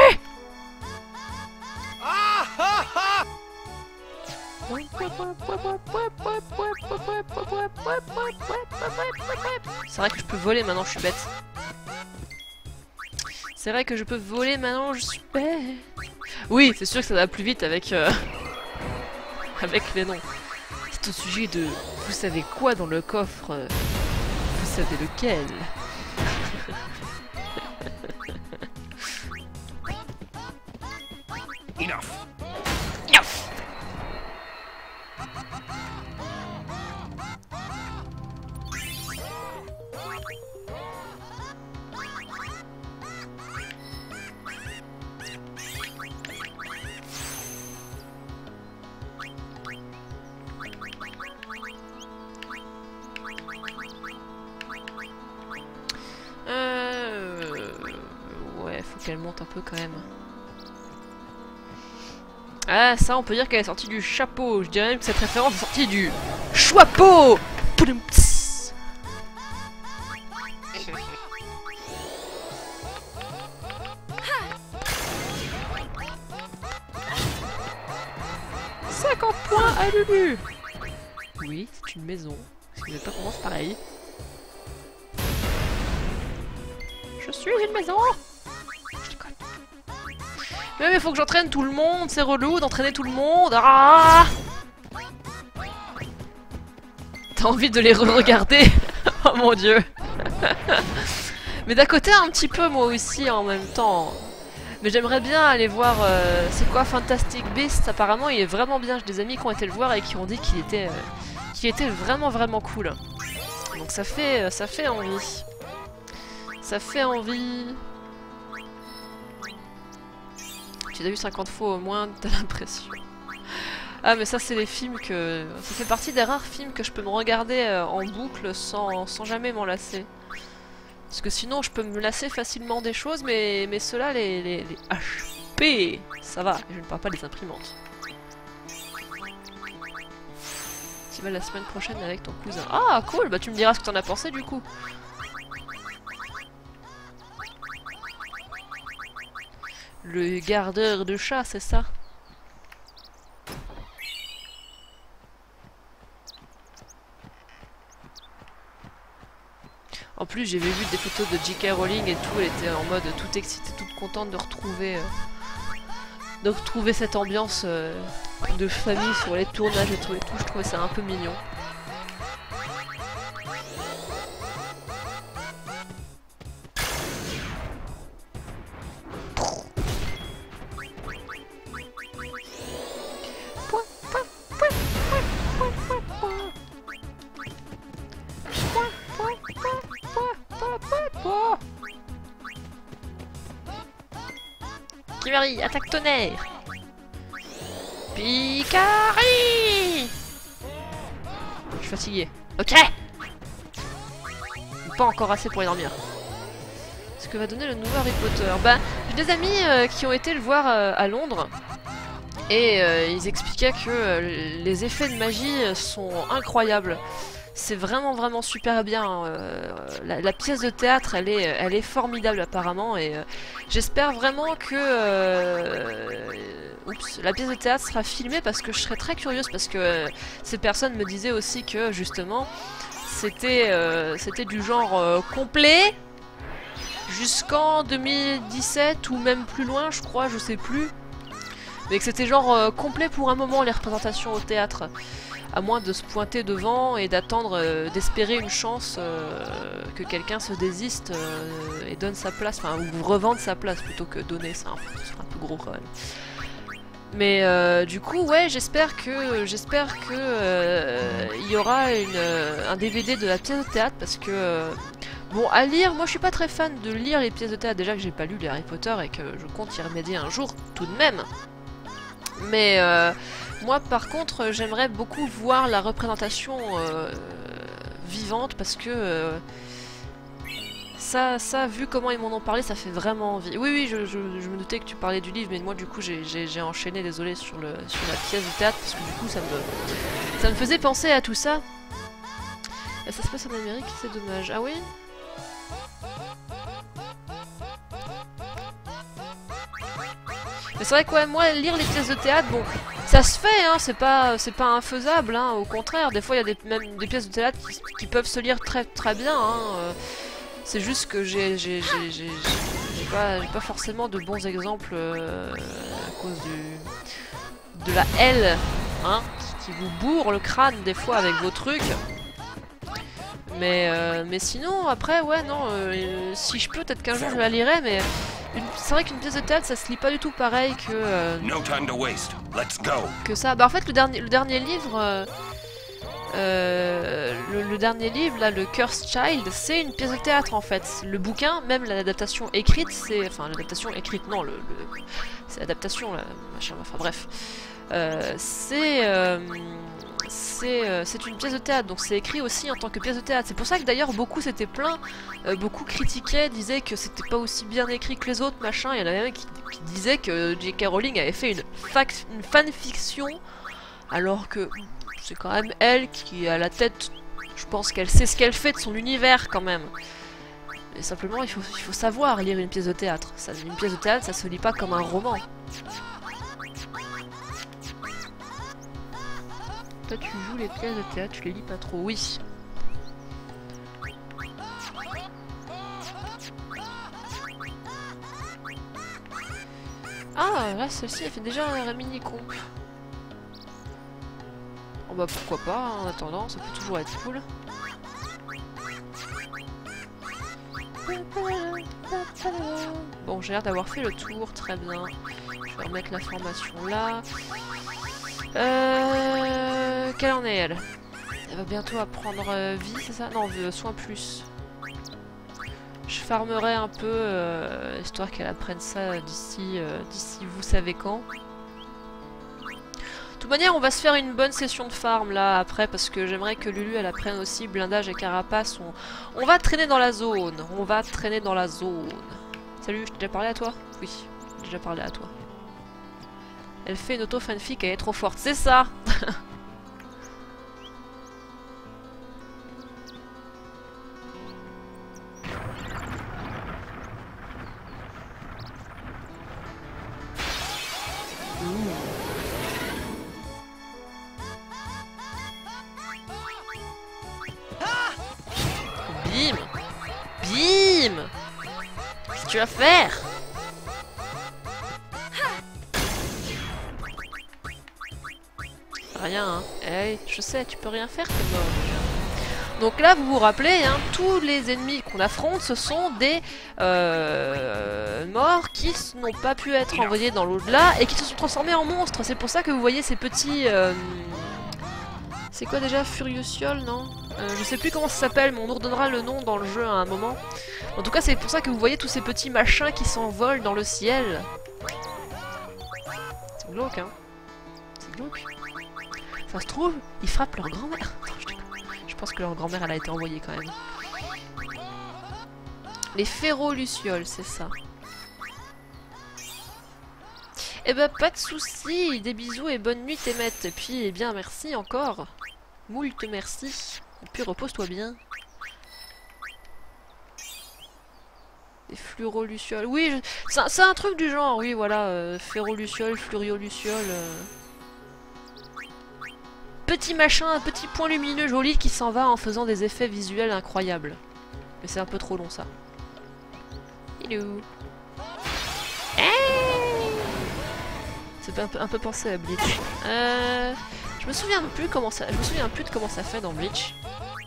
S1: C'est vrai que je peux voler maintenant, je suis bête. C'est vrai que je peux voler maintenant, je suis bête. Oui, c'est sûr que ça va plus vite avec avec les noms. C'est au sujet de vous savez quoi dans le coffre. Vous savez lequel.
S2: Enough.
S1: Enough. Ouais, faut qu'elle monte un peu quand même. Ah, ça, on peut dire qu'elle est sortie du chapeau. Je dirais même que cette référence est sortie du chapeau. Poudoum-ts. 50 points à Lulu. Oui, c'est une maison. Si vous n'êtes pas comment c'est pareil. Je suis une maison. Je déconne. Mais il faut que j'entraîne tout le monde, c'est relou d'entraîner tout le monde. Ah, t'as envie de les re-regarder. Oh mon dieu. Mais d'un côté un petit peu moi aussi en même temps. Mais j'aimerais bien aller voir, c'est quoi Fantastic Beasts. Apparemment il est vraiment bien, j'ai des amis qui ont été le voir et qui ont dit qu'il était vraiment vraiment cool. Donc ça fait envie. Ça fait envie. Tu l'as vu 50 fois au moins, t'as l'impression. Ah mais ça c'est les films que... Ça fait partie des rares films que je peux me regarder en boucle sans jamais m'en lasser. Parce que sinon je peux me lasser facilement des choses, mais ceux-là, les HP, ça va, je ne parle pas des imprimantes. Tu vas la semaine prochaine avec ton cousin. Ah cool, bah tu me diras ce que t'en as pensé du coup. Le gardeur de chat, c'est ça? En plus, j'ai vu des photos de J.K. Rowling et tout, elle était en mode toute excitée, toute contente de retrouver cette ambiance de famille sur les tournages et tout. Je trouvais ça un peu mignon. Kimari, attaque tonnerre. Picari. Je suis fatigué. Ok. Pas encore assez pour y dormir. Ce que va donner le nouveau Harry Potter. Bah, j'ai des amis qui ont été le voir à Londres. Et ils expliquaient que les effets de magie sont incroyables. C'est vraiment super bien. La pièce de théâtre, elle est formidable apparemment. Et j'espère vraiment que la pièce de théâtre sera filmée parce que je serais très curieuse. Parce que ces personnes me disaient aussi que justement, c'était du genre complet jusqu'en 2017 ou même plus loin, je crois, je sais plus. Mais que c'était genre complet pour un moment les représentations au théâtre. À moins de se pointer devant et d'attendre, d'espérer une chance que quelqu'un se désiste et donne sa place, enfin ou revende sa place plutôt que donner, c'est un peu gros quand même. Mais du coup, ouais, j'espère que il y aura un DVD de la pièce de théâtre parce que bon, à lire, moi je suis pas très fan de lire les pièces de théâtre. Déjà que j'ai pas lu les Harry Potter et que je compte y remédier un jour tout de même. Mais moi par contre, j'aimerais beaucoup voir la représentation vivante parce que ça, vu comment ils m'en ont parlé, ça fait vraiment envie. Oui, oui, je me doutais que tu parlais du livre, mais moi du coup j'ai enchaîné, désolé, sur la pièce de théâtre, parce que du coup ça me faisait penser à tout ça. Ça se passe en Amérique, c'est dommage. Ah oui? Mais c'est vrai que ouais, moi, lire les pièces de théâtre, bon, ça se fait, hein, c'est pas infaisable, hein, au contraire, des fois il y a même des pièces de théâtre qui peuvent se lire très très bien, hein. C'est juste que j'ai pas forcément de bons exemples à cause de la L, hein, qui vous bourre le crâne des fois avec vos trucs. Mais sinon, après, ouais, non, si je peux, peut-être qu'un jour je la lirai, mais c'est vrai qu'une pièce de théâtre, ça se lit pas du tout pareil que ça. Bah en fait, le dernier livre... le dernier livre, là, le Cursed Child, c'est une pièce de théâtre en fait. Le bouquin, même l'adaptation écrite, c'est... Enfin, l'adaptation écrite, non, c'est l'adaptation, là, machin, enfin bref. C'est une pièce de théâtre, donc c'est écrit aussi en tant que pièce de théâtre. C'est pour ça que d'ailleurs beaucoup s'étaient plaints, beaucoup critiquaient, disaient que c'était pas aussi bien écrit que les autres, machin. Il y en avait même qui disaient que J.K. Rowling avait fait une fanfiction, alors que... C'est quand même elle qui est à la tête, je pense qu'elle sait ce qu'elle fait de son univers quand même. Mais simplement, il faut savoir lire une pièce de théâtre. Une pièce de théâtre, ça se lit pas comme un roman. Toi, tu joues les pièces de théâtre, tu les lis pas trop, oui. Ah, là, celle-ci, elle fait déjà un mini-comp. Oh bah pourquoi pas, hein, en attendant, ça peut toujours être cool. Bon, j'ai l'air d'avoir fait le tour, très bien. Je vais remettre l'information là. Quelle en est elle? Elle va bientôt apprendre vie, c'est ça? Non, soin plus. Je farmerai un peu, histoire qu'elle apprenne ça d'ici vous savez quand. De toute manière, on va se faire une bonne session de farm là après parce que j'aimerais que Lulu elle apprenne aussi blindage et carapace. On va traîner dans la zone. On va traîner dans la zone. Salut, je t'ai déjà parlé à toi? Oui, j'ai déjà parlé à toi. Elle fait une auto fanfic, elle est trop forte, c'est ça. Bim! Bim! Qu'est-ce que tu vas faire? Rien, hein. Hey, je sais, tu peux rien faire, t'es moche. Donc là, vous vous rappelez, hein, tous les ennemis qu'on affronte, ce sont des morts qui n'ont pas pu être envoyés dans l'au-delà et qui se sont transformés en monstres. C'est pour ça que vous voyez ces petits... C'est quoi déjà? Furiosiol, non? Je sais plus comment ça s'appelle, mais on nous redonnera le nom dans le jeu à un moment. En tout cas, c'est pour ça que vous voyez tous ces petits machins qui s'envolent dans le ciel. C'est glauque, hein? C'est glauque. Ça se trouve, ils frappent leur grand-mère. Je pense que leur grand-mère, elle a été envoyée quand même. Les Férollucioles, c'est ça. Eh ben, pas de soucis. Des bisous et bonne nuit, Temmet. Et puis, eh bien, merci encore. Moult merci. Et puis, repose-toi bien. Des Fluorolucioles. Oui, c'est un truc du genre, oui, voilà. Férolluciole, Fluorioluciole. Petit machin, un petit point lumineux joli qui s'en va en faisant des effets visuels incroyables. Mais c'est un peu trop long, ça. Hello. Hey, C'est un peu pensé à Bleach. Je me souviens plus comment ça. Je me souviens plus de comment ça fait dans Bleach.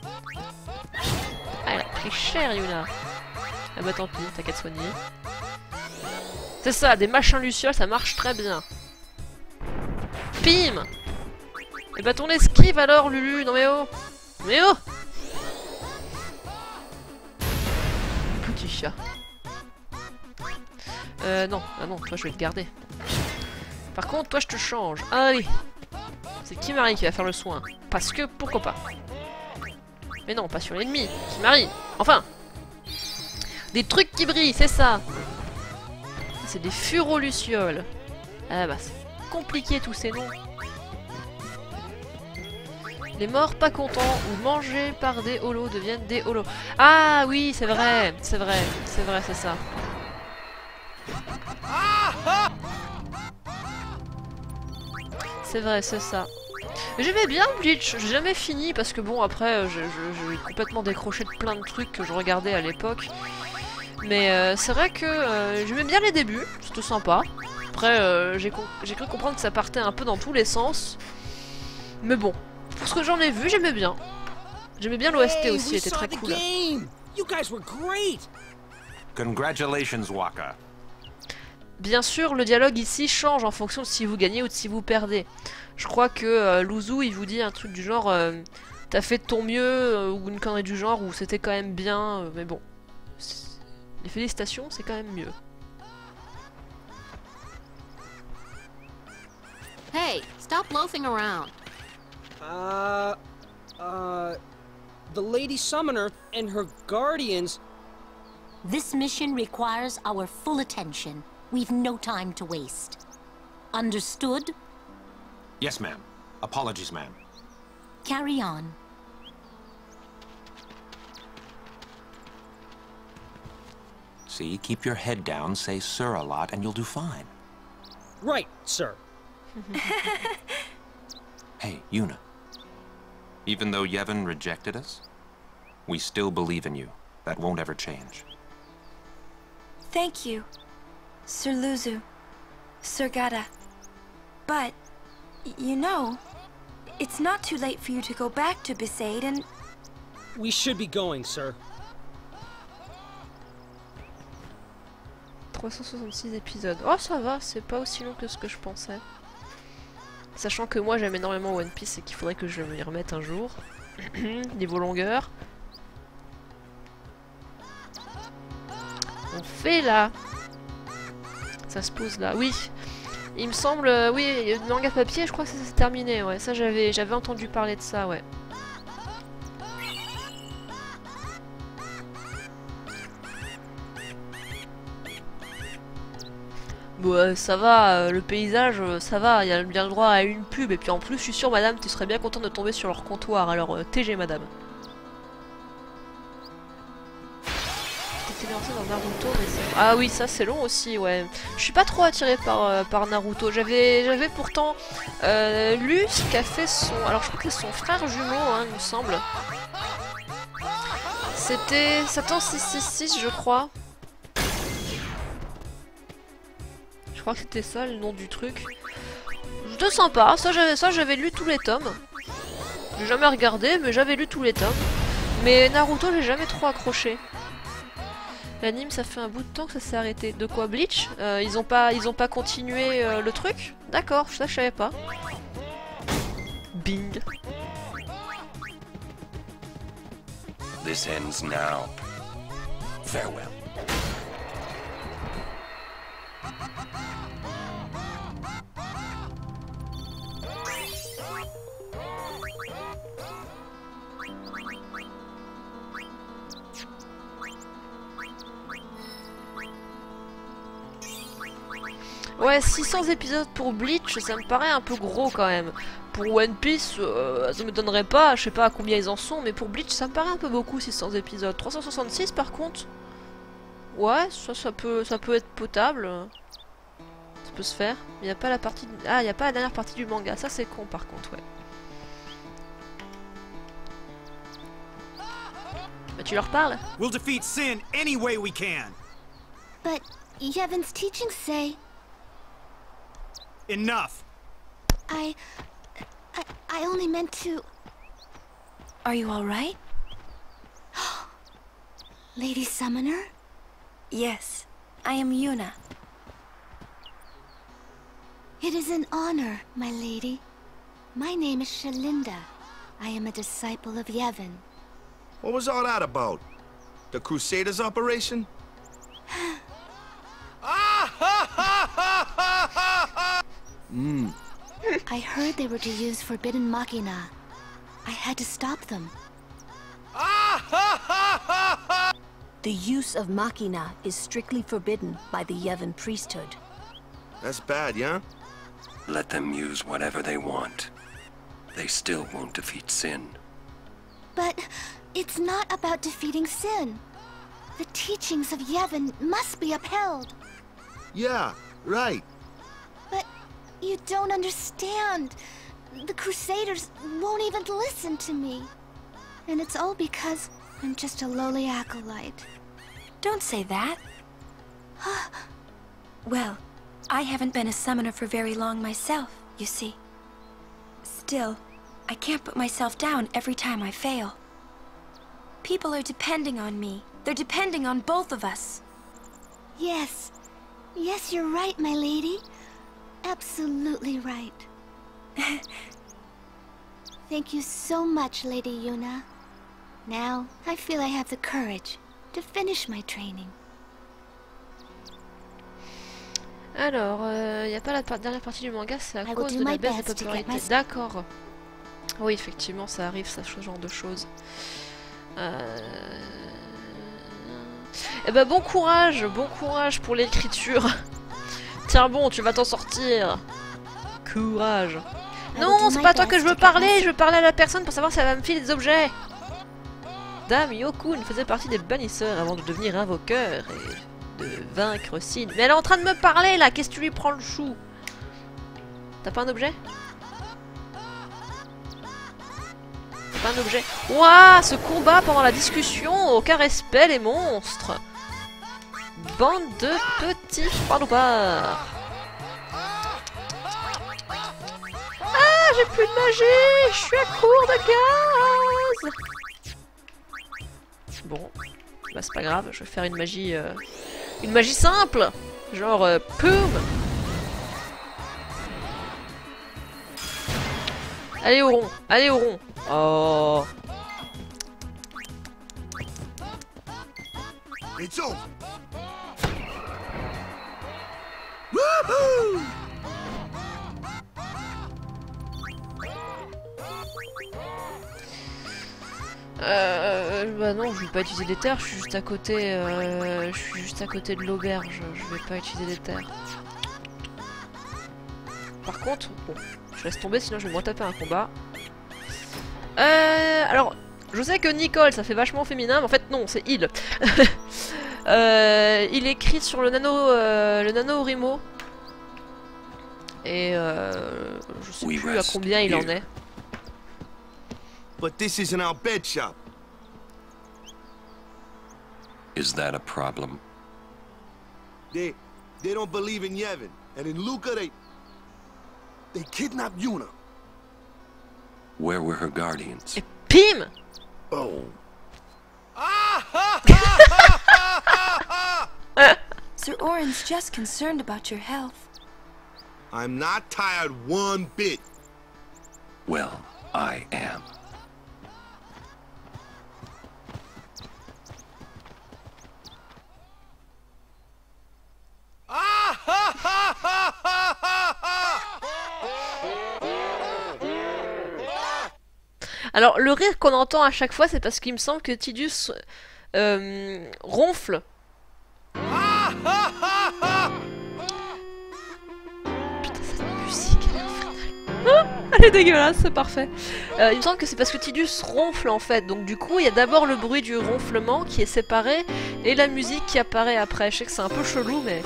S1: Ah, elle a pris cher, Yuna. Ah bah tant pis, t'as qu'à te soigner. C'est ça, des machins lucioles, ça marche très bien. Pim! Et bah ton esquive alors, Lulu, non mais oh! Mais oh! Petit chat. Non, ah non, toi je vais te garder. Par contre, toi je te change. Allez! C'est Kimahri qui va faire le soin. Parce que, pourquoi pas? Mais non, pas sur l'ennemi. Kimahri! Enfin! Des trucs qui brillent, c'est ça! C'est des furolucioles. Ah bah, c'est compliqué tous ces noms. Les morts pas contents ou mangés par des holos deviennent des holos. Ah oui, c'est vrai, c'est vrai, c'est vrai, c'est ça. C'est vrai, c'est ça. J'aimais bien Bleach, j'ai jamais fini parce que bon après j'ai complètement décroché de plein de trucs que je regardais à l'époque. Mais c'est vrai que j'aimais bien les débuts, c'était sympa. Après j'ai cru comprendre que ça partait un peu dans tous les sens. Mais bon, pour ce que j'en ai vu, j'aimais bien. J'aimais bien l'OST aussi, était très cool.
S9: Congratulations, Waka.
S1: Bien sûr, le dialogue ici change en fonction de si vous gagnez ou de si vous perdez. Je crois que Luzu, il vous dit un truc du genre t'as fait de ton mieux, ou une connerie du genre, ou c'était quand même bien, mais bon. Les félicitations, c'est quand même mieux.
S7: Hey, stop loafing around.
S10: The Lady Summoner and her guardians...
S11: This mission requires our full attention. We've no time to waste. Understood?
S9: Yes, ma'am. Apologies, ma'am.
S11: Carry on.
S9: See, keep your head down, say sir a lot, and you'll do fine.
S10: Right, sir.
S9: Hey, Yuna. Even though Yevon rejected us, we still believe in you. That won't ever change.
S4: Thank you, Sir Luzu, Sir Gata. But, you know, it's not too late for you to go back to Besaid and...
S10: We should be going, sir.
S1: 366 épisodes. Oh, ça va, c'est pas aussi long que ce que je pensais. Sachant que moi j'aime énormément One Piece et qu'il faudrait que je m'y remette un jour. Niveau longueur. On fait là. Ça se pose là. Oui. Il me semble, oui, le manga papier, je crois que ça s'est terminé. Ouais, ça j'avais entendu parler de ça, ouais. Bon, ça va, le paysage, ça va, il y a bien le droit à une pub. Et puis en plus, je suis sûre, madame, tu serais bien contente de tomber sur leur comptoir. Alors, TG, madame. T'étais lancé dans Naruto, mais c'est... Ah oui, ça c'est long aussi, ouais. Je suis pas trop attirée par Naruto. J'avais pourtant lu ce qu'a fait son... Alors, je crois que c'est son frère jumeau, hein, il me semble. C'était Satan 666, je crois. Je crois que c'était ça le nom du truc. C'était sympa, ça j'avais lu tous les tomes. J'ai jamais regardé, mais j'avais lu tous les tomes. Mais Naruto, j'ai jamais trop accroché. L'anime, ça fait un bout de temps que ça s'est arrêté. De quoi, Bleach? Ils ont pas continué le truc? D'accord, ça je savais pas. Bing.
S5: This ends now. Farewell.
S1: Ouais, 600 épisodes pour Bleach, ça me paraît un peu gros quand même. Pour One Piece, ça me donnerait pas, je sais pas à combien ils en sont, mais pour Bleach, ça me paraît un peu beaucoup, 600 épisodes. 366 par contre. Ouais, ça peut être potable. Ça peut se faire. Il n'y a pas la partie... Ah, il n'y a pas la dernière partie du manga, ça c'est con par contre, ouais. Bah tu leur parles?
S12: We'll defeat Sin any way we can.
S11: But Yevon's teachings say...
S12: Enough!
S4: I only meant to... Are you all right? Lady Summoner? Yes, I am Yuna. It is an honor, my lady. My name is Shalinda. I am a disciple of Yevon.
S2: What was all that about? The Crusaders operation?
S4: I heard they were to use Forbidden Machina. I had to stop them.
S3: The use of Machina is strictly forbidden by the Yevon priesthood.
S2: That's bad, yeah?
S5: Let them use whatever they want. They still won't defeat Sin.
S4: But it's not about defeating sin. The teachings of Yevon must be upheld.
S2: Yeah, right.
S4: But you don't understand. The Crusaders won't even listen to me. And it's all because I'm just a lowly acolyte.
S13: Don't say that. Well, I haven't been a summoner for very long myself, you see. Still, I can't put myself down every time I fail. People are depending on me. They're depending on both of us.
S4: Yes. Yes, you're right, my lady. Absolutely right. Thank you so much, Lady Yuna. Now, I feel I have the courage to finish my training.
S1: Alors, y a pas la dernière partie du manga, c'est à
S4: I will
S1: cause
S4: do
S1: de la
S4: my
S1: baisse de
S4: best to get
S1: popularité.
S4: my-
S1: D'accord. Oui, effectivement, ça arrive, ça, ce genre de choses. Eh ben, bon courage pour l'écriture. Tiens bon, tu vas t'en sortir. Courage. Non, c'est pas à toi que je veux parler à la personne pour savoir si elle va me filer des objets. Dame Yokun faisait partie des bannisseurs avant de devenir invoqueur et de vaincre Sin. Mais elle est en train de me parler là, qu'est-ce que tu lui prends le chou? T'as pas un objet? T'as pas un objet? Ouah, ce combat pendant la discussion, aucun respect les monstres. Bande de petits froidoirs. Ah, j'ai plus de magie, je suis à court de gaz. Bon, bah c'est pas grave, je vais faire une magie simple, genre poum. Allez au rond, allez au rond. Oh.
S2: It's over. Woohoo!
S1: Bah non, je vais pas utiliser des terres, je suis juste à côté, de l'auberge, je vais pas utiliser des terres. Par contre, bon, je laisse tomber sinon je vais me retaper un combat. Alors, je sais que Nicole ça fait vachement féminin, mais en fait non, c'est il. Il écrit sur le nano Rimo. Et je sais plus à combien il en est.
S2: But this isn't our bed shop.
S5: Is that a problem?
S2: They don't believe in Yevon, and in Luca they kidnapped Yuna.
S5: Where were her guardians?
S1: Et pim!
S2: Oh.
S13: Sir Orin's just concerned about your health.
S2: I'm not tired one bit.
S5: Well, I am.
S1: Alors, le rire qu'on entend à chaque fois, c'est parce qu'il me semble que Tidus ronfle. Putain, cette musique, elle est infernale. Elle est dégueulasse, c'est parfait. Il me semble que c'est parce que Tidus ronfle en fait. Donc, du coup, il y a d'abord le bruit du ronflement qui est séparé et la musique qui apparaît après. Je sais que c'est un peu chelou, mais.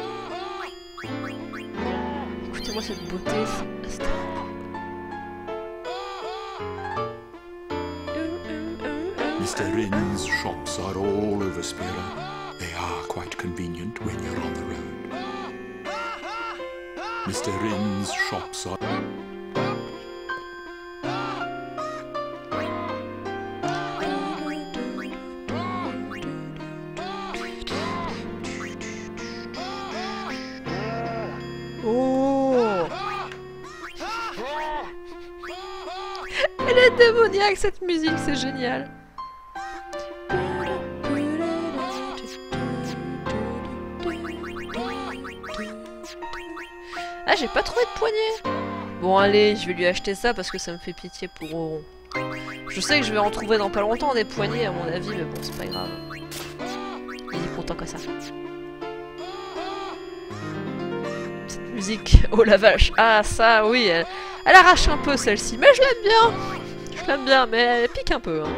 S1: Écoutez-moi cette beauté, c'est.
S6: Mr. Rin's shops are all over Spira. They are quite convenient when you're on the road. Mr. Rin's shops are...
S1: Oh! Elle est démoniaque cette musique, c'est génial. Ah, j'ai pas trouvé de poignée. Bon, allez, je vais lui acheter ça parce que ça me fait pitié pour Auron. Je sais que je vais en trouver dans pas longtemps des poignées à mon avis, mais bon, c'est pas grave. Il est content comme ça. Cette musique, oh la vache. Ah, ça, oui, elle arrache un peu celle-ci, mais je l'aime bien. Je l'aime bien, mais elle pique un peu. Hein.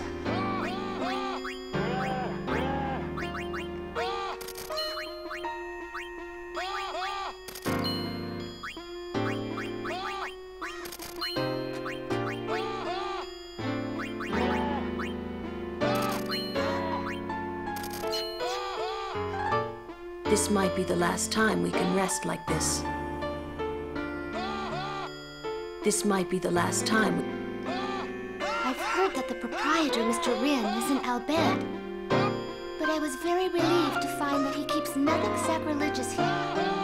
S3: This might be the last time we can rest like this. This might be the last time.
S14: I've heard that the proprietor, Mr. Rin, is in Al Bhed. But I was very relieved to find that he keeps nothing sacrilegious here.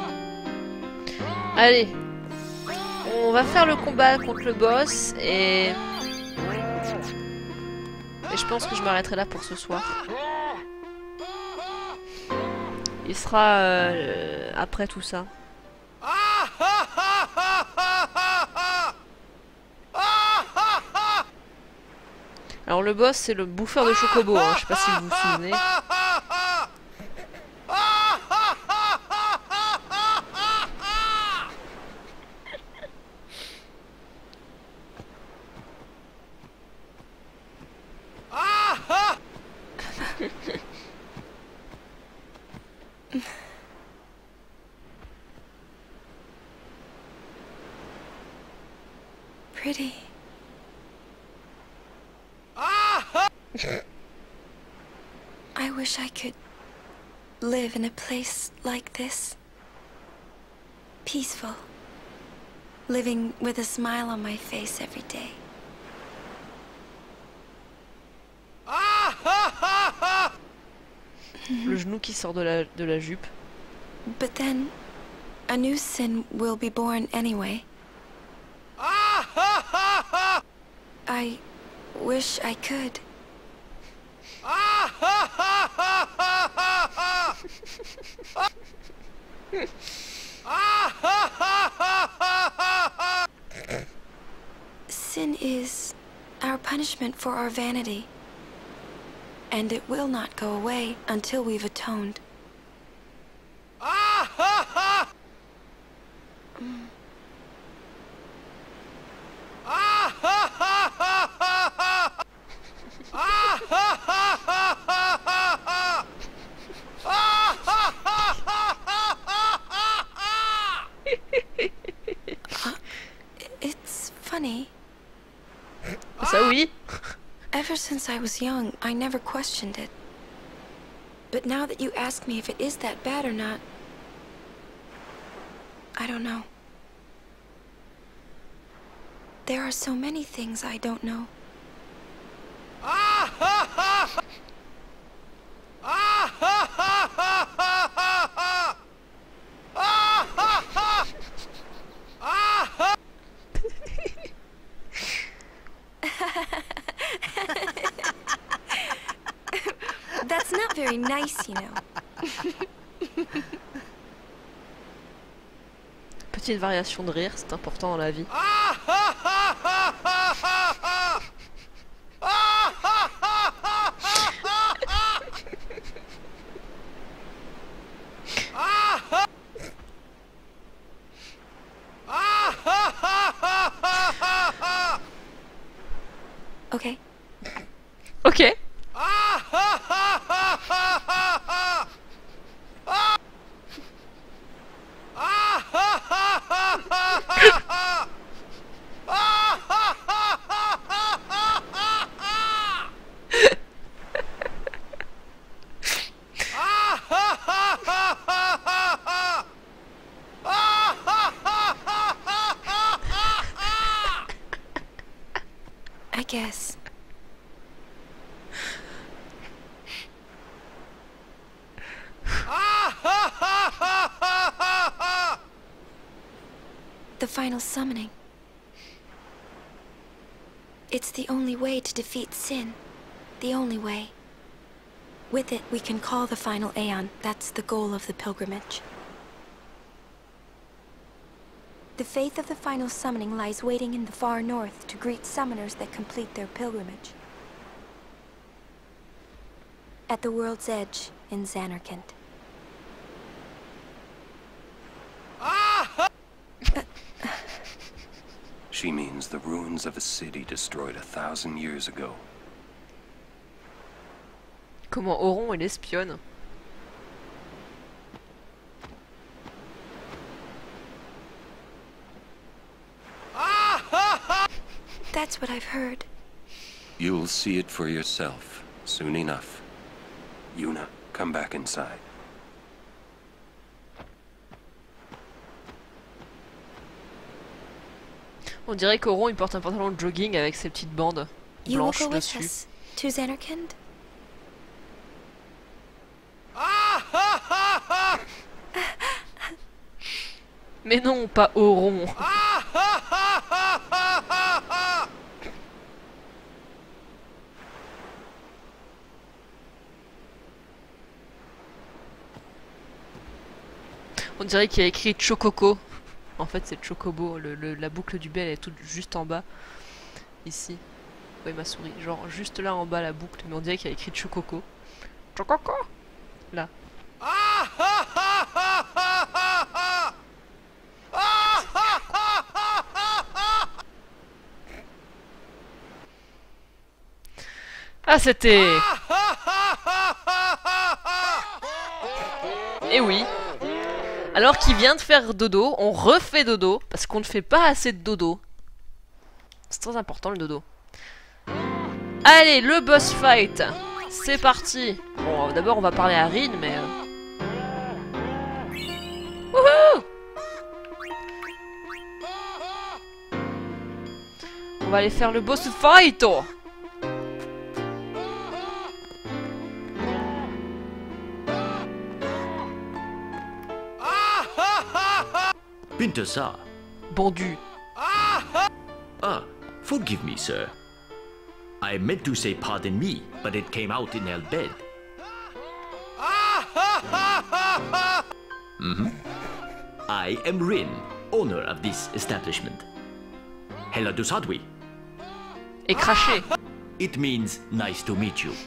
S1: Allez, on va faire le combat contre le boss et je pense que je m'arrêterai là pour ce soir. Il sera après tout ça. Alors le boss c'est le bouffeur de chocobo, hein. Je sais pas si vous vous souvenez.
S4: Pretty. I wish I could live in a place like this. Peaceful. Living with a smile on my face every day.
S1: Le genou qui sort de la jupe.
S4: But then, a new sin will be born anyway. I wish I could. Sin is our punishment for our vanity. And it will not go away until we've atoned. It's funny.
S1: Ça oui.
S4: Ever since I was young, I never questioned it. But now that you ask me if it is that bad or not, I don't know. There are so many things I don't know. That's not very nice, you know.
S1: Petite variation de rire, c'est important dans la vie.
S4: Okay.
S1: Ok.
S4: I guess. The final summoning. It's the only way to defeat sin. The only way. With it, we can call the final Aeon. That's the goal of the pilgrimage. The faith of the final summoning lies waiting in the far north to greet summoners that complete their pilgrimage. At the world's edge in Zanarkand.
S5: She means the ruins of a city destroyed 1,000 years ago.
S1: Comment Auron elle espionne.
S4: That's what I've heard.
S5: You'll see it for yourself soon enough. Yuna, come back inside.
S1: On dirait qu'Auron il porte un pantalon de jogging avec ses petites bandes blanches dessus.
S4: To Zanarkand?
S1: Mais non, pas Auron. On dirait qu'il y a écrit Chococo. En fait, c'est Chocobo. La boucle du B, elle est toute juste en bas. Ici. Oui, ma souris. Genre, juste là en bas, la boucle. Mais on dirait qu'il y a écrit Chococo. Chococo. Là. Ah, c'était... Eh oui. Alors qu'il vient de faire dodo, on refait dodo, parce qu'on ne fait pas assez de dodo. C'est très important le dodo. Allez, le boss fight. C'est parti. Bon, d'abord on va parler à Rin, mais... Wouhou! On va aller faire le boss fight.
S15: Bintasar.
S1: Bondu.
S15: Ah, forgive me, sir. I meant to say pardon me, but it came out in Al Bhed. I am Rin, owner of this establishment. Hela Dusadwi.
S1: Et craché.
S15: It means nice to meet you.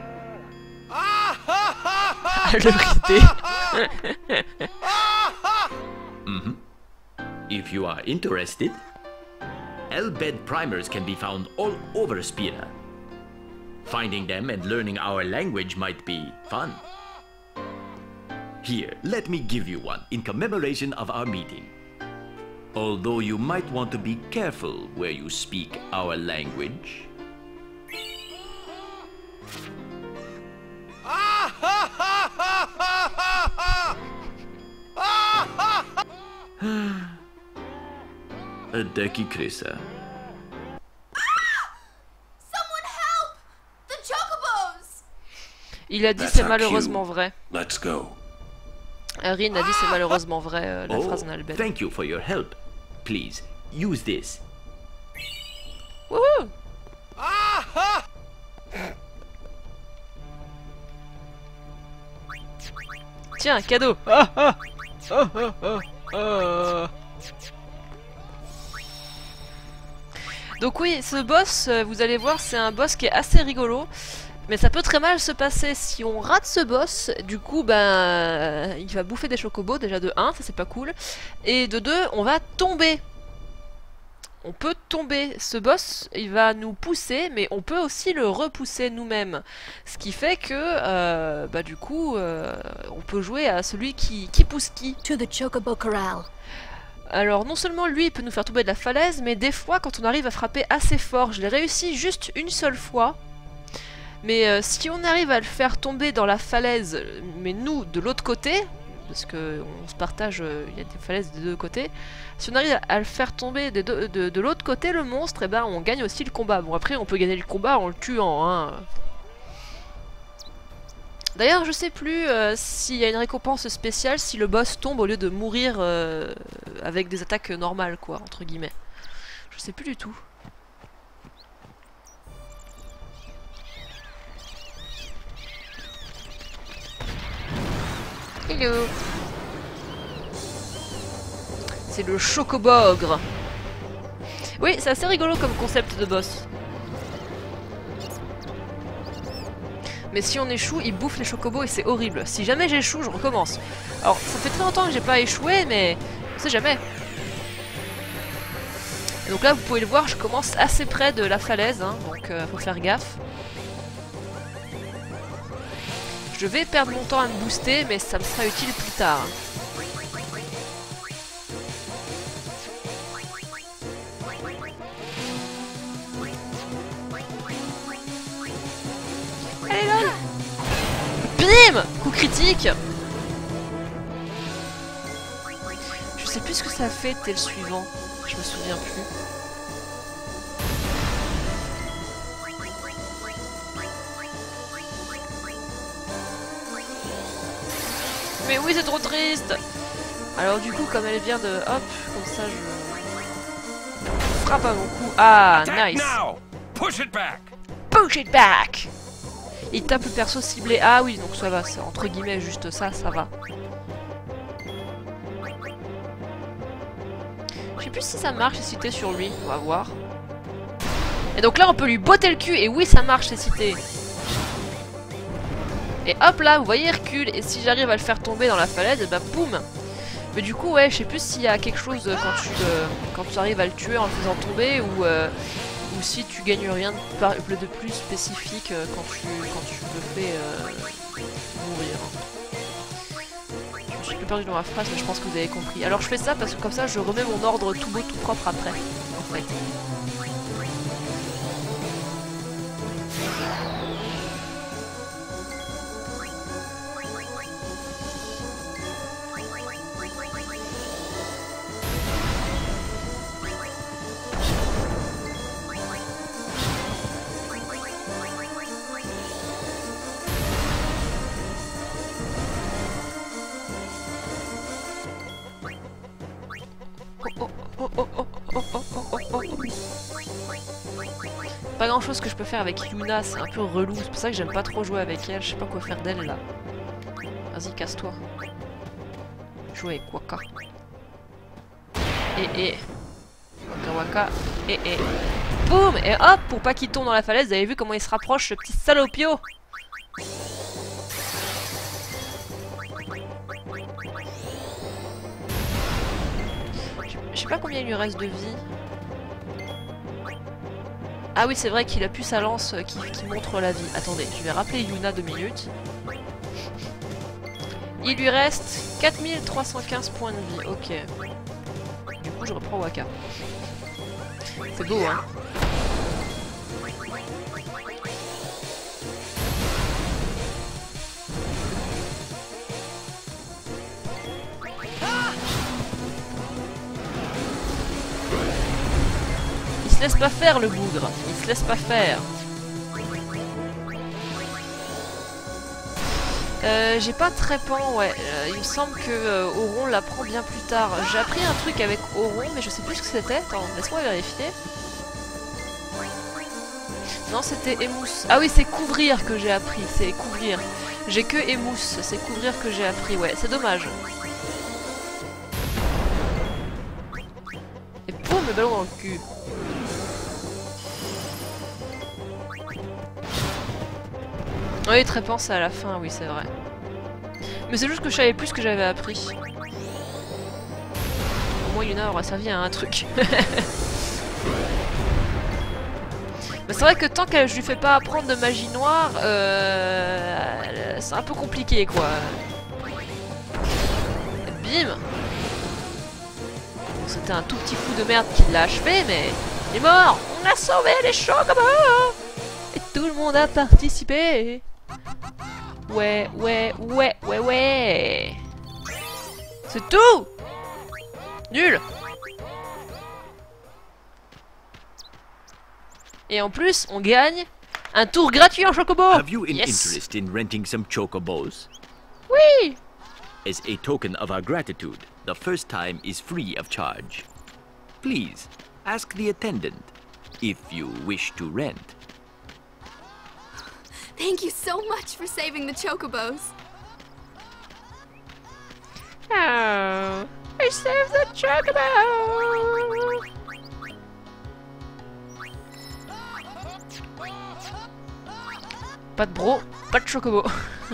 S15: If you are interested, Al Bhed primers can be found all over Spira. Finding them and learning our language might be fun. Here, let me give you one in commemoration of our meeting. Although you might want to be careful where you speak our language. Deki Krisa.
S1: Il a dit c'est malheureusement vrai.
S5: Let's go.
S1: Rin a dit c'est malheureusement vrai la phrase d'Al Bhed.
S15: Thank you for your help. Please, use this.
S1: Wouhou! Tiens, un cadeau. Donc oui, ce boss, vous allez voir, c'est un boss qui est assez rigolo. Mais ça peut très mal se passer si on rate ce boss. Du coup, ben, il va bouffer des chocobos, déjà de 1, ça c'est pas cool. Et de 2, on va tomber. On peut tomber. Ce boss, il va nous pousser, mais on peut aussi le repousser nous-mêmes. Ce qui fait que, bah du coup, on peut jouer à celui qui pousse qui.
S3: To the Chocobo Corral.
S1: Alors non seulement lui il peut nous faire tomber de la falaise, mais des fois quand on arrive à frapper assez fort, je l'ai réussi juste une seule fois. Mais si on arrive à le faire tomber dans la falaise, mais nous de l'autre côté, parce que on se partage, il y a des falaises des deux côtés. Si on arrive à le faire tomber de l'autre côté, le monstre, et ben on gagne aussi le combat. Bon après on peut gagner le combat en le tuant, hein. D'ailleurs je sais plus s'il y a une récompense spéciale si le boss tombe au lieu de mourir avec des attaques normales, quoi, entre guillemets. Je sais plus du tout. Hello. C'est le chocobogre. Oui, c'est assez rigolo comme concept de boss. Mais si on échoue, il bouffe les chocobos et c'est horrible. Si jamais j'échoue, je recommence. Alors, ça fait très longtemps que j'ai pas échoué, mais on sait jamais. Et donc là, vous pouvez le voir, je commence assez près de la falaise, hein, donc faut faire gaffe. Je vais perdre mon temps à me booster, mais ça me sera utile plus tard. Allez là! Bim! Coup critique! Je sais plus ce que ça fait, t'es le suivant. Je me souviens plus. Mais oui, c'est trop triste. Alors du coup, comme elle vient de... Hop, comme ça je... frappe à mon cou. Ah, nice.
S5: Push it back.
S1: Push it back. Il tape le perso ciblé. Ah oui, donc ça va, c'est entre guillemets juste ça, ça va. Je sais plus si ça marche, c'est cité sur lui, on va voir. Et donc là, on peut lui botter le cul, et oui, ça marche, c'est cité. Et hop là, vous voyez, il recule, et si j'arrive à le faire tomber dans la falaise, et bah boum. Mais du coup, ouais, je sais plus s'il y a quelque chose quand tu arrives à le tuer en le faisant tomber, ou si tu gagnes rien de plus spécifique quand tu le fais mourir. Je me suis plus perdu dans ma phrase, mais je pense que vous avez compris. Alors je fais ça parce que comme ça, je remets mon ordre tout beau, tout propre après, en fait. Pas grand chose que je peux faire avec Yuna, c'est un peu relou, c'est pour ça que j'aime pas trop jouer avec elle, je sais pas quoi faire d'elle là. Vas-y, casse-toi. Jouer avec Waka. Waka Waka. Boum. Et hop, pour pas qu'il tombe dans la falaise, vous avez vu comment il se rapproche, ce petit salopio. Je sais pas combien il lui reste de vie. Ah oui, c'est vrai qu'il a plus sa lance qui montre la vie. Attendez, je vais rappeler Yuna 2 minutes. Il lui reste 4315 points de vie. Ok. Du coup, je reprends Waka. C'est beau, hein. Il se laisse pas faire, le bougre. Il se laisse pas faire. J'ai pas Trépan, ouais. Il me semble que Auron l'apprend bien plus tard. J'ai appris un truc avec Auron, mais je sais plus ce que c'était. Attends, laisse-moi vérifier. Non, c'était émousse. Ah oui, c'est couvrir que j'ai appris. C'est couvrir. J'ai que émousse. C'est couvrir que j'ai appris. Ouais, c'est dommage. Et boum, le ballon dans le cul. Oui, Trépan, c'est à la fin, oui, c'est vrai. Mais c'est juste que je savais plus ce que j'avais appris. Au moins, Yuna aura servi à un truc. Mais c'est vrai que tant que je lui fais pas apprendre de magie noire, c'est un peu compliqué, quoi. Et bim! Bon, c'était un tout petit coup de merde qui l'a achevé, mais il est mort! On a sauvé les chocobos! Et tout le monde a participé! Ouais. C'est tout. Nul. Et en plus, on gagne un tour gratuit en chocobo.
S15: Have you an
S1: Yes.
S15: interest in renting some chocobos?
S1: Oui.
S15: As a token of our gratitude, the first time is free of charge. Please, ask the attendant if you wish to rent.
S13: Thank you so much for saving the chocobos.
S1: Oh, I saved the chocobo. Pas de bro, pas de chocobo.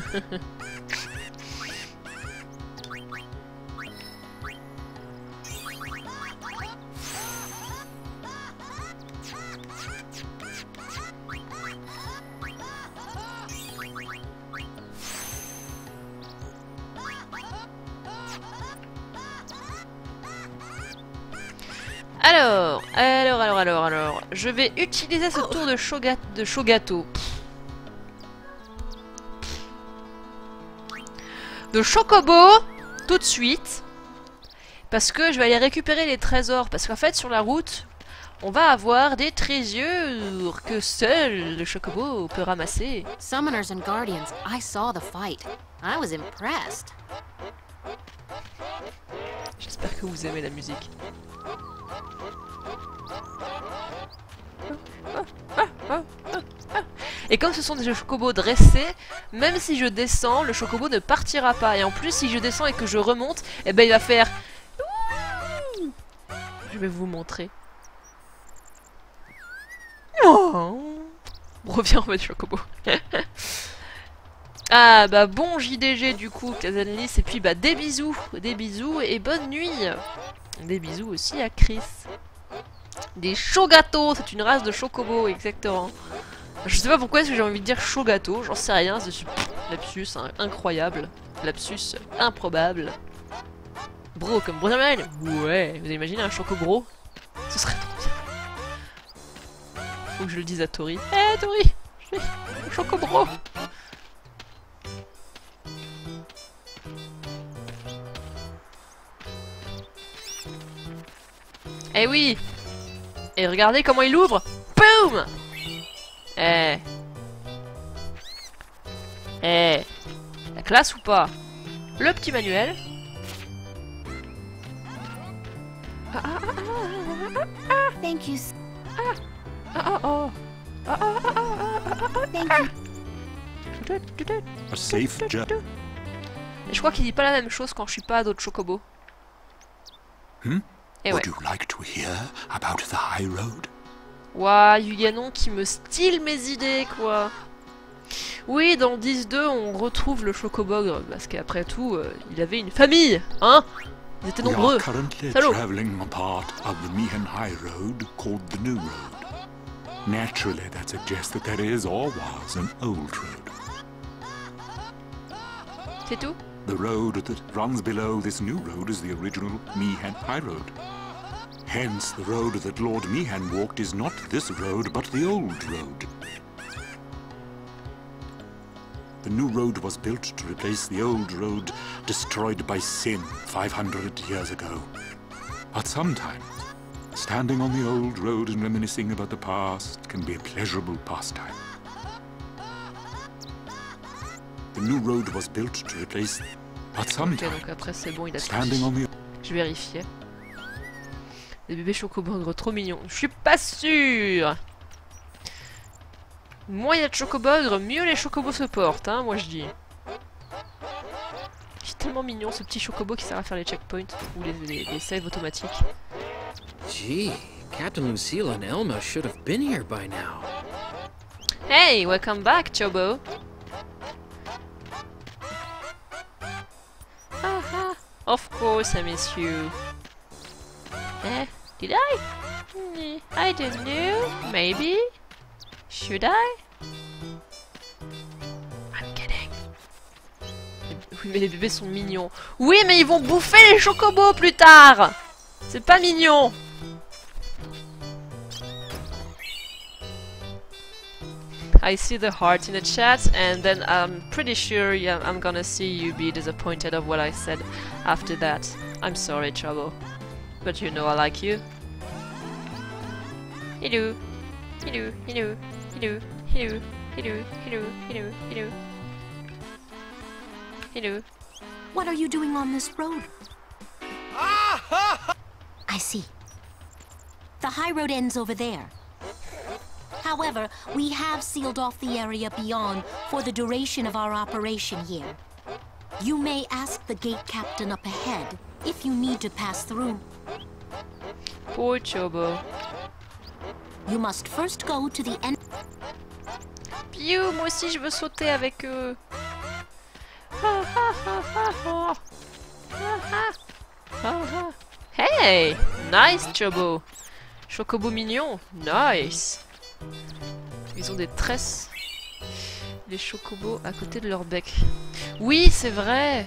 S1: Alors, je vais utiliser ce tour de Shogato. De chocobo, tout de suite. Parce que je vais aller récupérer les trésors. Parce qu'en fait, sur la route, on va avoir des trésors que seul le chocobo peut ramasser.
S7: Summoners and Guardians, I saw the fight. I was impressed.
S1: J'espère que vous aimez la musique. Et comme ce sont des chocobos dressés, même si je descends, le chocobo ne partira pas. Et en plus, si je descends et que je remonte, eh ben il va faire... Je vais vous montrer. Oh, on revient en mode chocobo. Ah bah bon JDG du coup, Kazanlis, et puis bah des bisous et bonne nuit. Des bisous aussi à Chris. Des Shogato, c'est une race de chocobo, exactement. Je sais pas pourquoi est-ce que j'ai envie de dire Shogato, j'en sais rien, c'est lapsus incroyable, lapsus improbable. Bro comme Brotherman. Ouais, vous imaginez un chocobro? Ce serait trop bien. Faut que je le dise à Tori. Eh Tori, je suis un chocobro. Eh oui. Et regardez comment il ouvre. Boum. Eh. Eh. La classe ou pas? Le petit manuel.
S14: Thank you. Thank you.
S6: A safe journey.
S1: Et je crois qu'il dit pas la même chose quand je suis pas à d'autres chocobos. Et ouais.
S6: Would you like to hear about the high road?
S1: Ouah, Yuganon qui me style mes idées, quoi. Oui, dans 10-2, on retrouve le chocobogre, parce qu'après tout, il avait une famille, hein. Ils étaient nombreux.
S6: We are currently
S1: Salaud.
S6: traveling a part of the Mihan High Road called the New Road. Naturally, that suggests that there is or was an old road.
S1: C'est tout?
S6: The road that runs below this new road is the original Mihan High Road. Hence, the road that Lord Mihan walked is not this road, but the old road. The new road was built to replace the old road destroyed by sin 500 years ago. But sometimes, standing on the old road and reminiscing about the past can be a pleasurable pastime. The new road was built to replace... But
S1: Ok,
S6: sometimes,
S1: donc après c'est bon, il a tout
S6: standing on
S1: dit.
S6: the...
S1: Je vérifiais. Des bébés chocobogres trop mignons. Je suis pas sûre. Moins il y a de chocobogres, mieux les chocobos se portent, hein, moi je dis. C'est tellement mignon ce petit chocobo qui sert à faire les checkpoints ou les saves automatiques.
S16: Gee, Captain Lucille and Elma should have been here by now.
S1: Hey, welcome back, Chobo. Haha, of course I miss you. Eh, did I? I don't know. Maybe. Should I? I'm kidding. Oui, mais les bébés sont mignons. Oui, mais ils vont bouffer les chocobos plus tard. C'est pas mignon. I see the heart in the chat, and then I'm pretty sure I'm gonna see you be disappointed of what I said after that. I'm sorry, Trouble. But you know I like you. Hello. Hello, hello, hello, hello, hello, hello, hello, hello. Hello.
S11: What are you doing on this road? I see. The high road ends over there. However, we have sealed off the area beyond for the duration of our operation here. You may ask the gate captain up ahead if you need to pass through.
S1: Poor Chobo.
S11: You must first go to the end.
S1: Piou, moi aussi je veux sauter avec eux. Hey, nice Chobo. Chocobo mignon, nice. Ils ont des tresses, les chocobos à côté de leur bec. Oui, c'est vrai.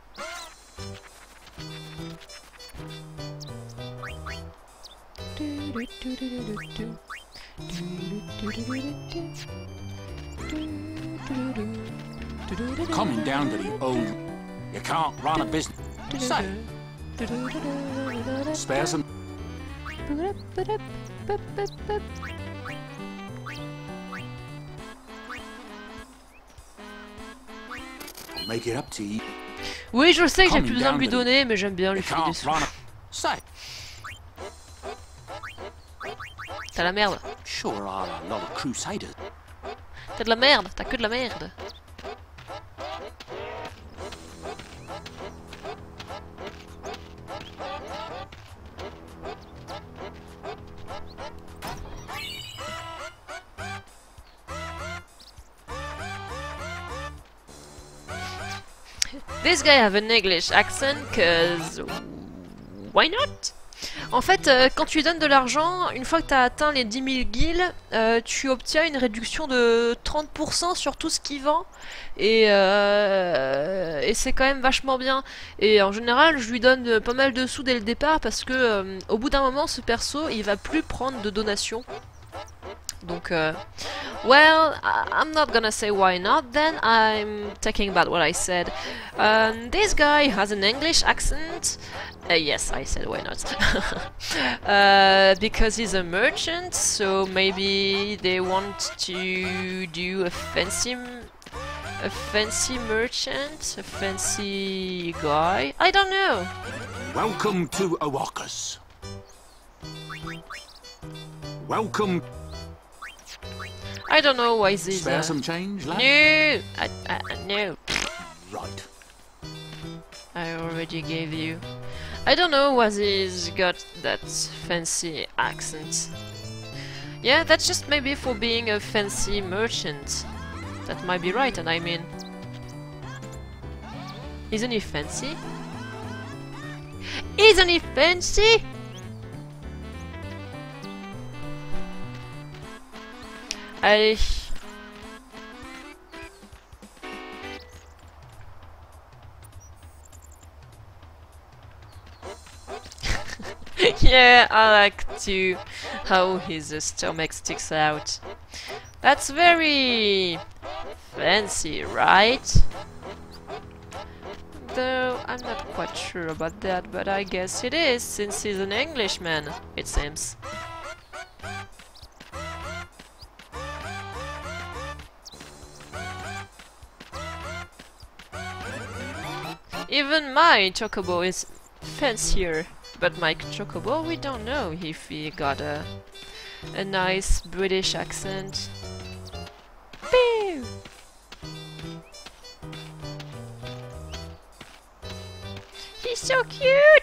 S6: Coming down to the old... You can't run a business. Say. Spare some... I'll make it up to you.
S1: Oui, je sais que j'ai plus besoin de lui donner, mais j'aime bien lui filer des sous. T'as la merde.
S6: Sure are a lot of crusaders.
S1: T'as de la merde, t'as que de la merde. This guy have an English accent, cause why not? En fait, quand tu lui donnes de l'argent, une fois que tu as atteint les 10 000 guilds, tu obtiens une réduction de 30% sur tout ce qu'il vend. Et c'est quand même vachement bien. Et en général, je lui donne pas mal de sous dès le départ parce que au bout d'un moment, ce perso, il va plus prendre de donations. Donc, well, I'm not gonna say why not, then I'm taking back what I said. This guy has an English accent. Yes, I said why not. Because he's a merchant, so maybe they want to do a fancy merchant, a fancy guy. I don't know.
S6: Welcome to Awakas. Welcome.
S1: I don't know why this.
S6: Spare some change, lad?
S1: No, no.
S6: Right.
S1: I already gave you. I don't know why he's got that fancy accent. Yeah, that's just maybe for being a fancy merchant. That might be right, and I mean, isn't he fancy? Isn't he fancy? Yeah, I like to how his stomach sticks out. That's very fancy, right? Though I'm not quite sure about that, but I guess it is, since he's an Englishman, it seems. Even my Chocobo is fancier, but my Chocobo, we don't know if he got a nice British accent. Pew! He's so cute!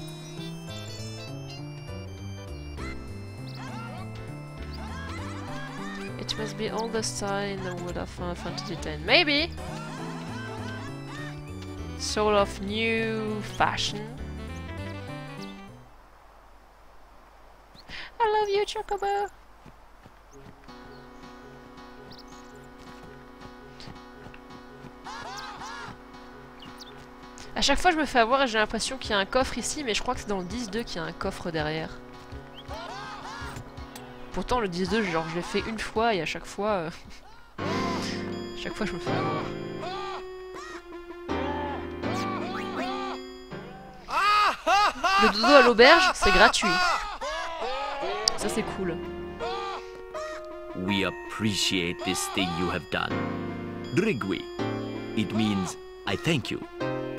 S1: It must be all the style in the world of Final Fantasy X. Maybe! Sort of new fashion. I love you, Chocobo! À chaque fois je me fais avoir et j'ai l'impression qu'il y a un coffre ici, mais je crois que c'est dans le 10-2 qu'il y a un coffre derrière. Pourtant le 10-2, genre je l'ai fait une fois et à chaque fois... Chaque fois, je me fais avoir. Le dodo à l'auberge, c'est gratuit. Ça, c'est cool.
S15: We appreciate this thing you have done. Drigwi. It means I thank you.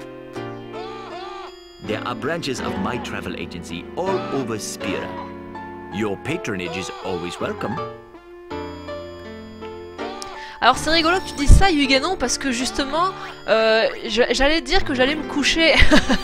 S15: There are branches of my travel agency all over Spira. Your patronage is always welcome.
S1: Alors c'est rigolo que tu dises ça, Yuganon, parce que justement, j'allais dire que j'allais me coucher.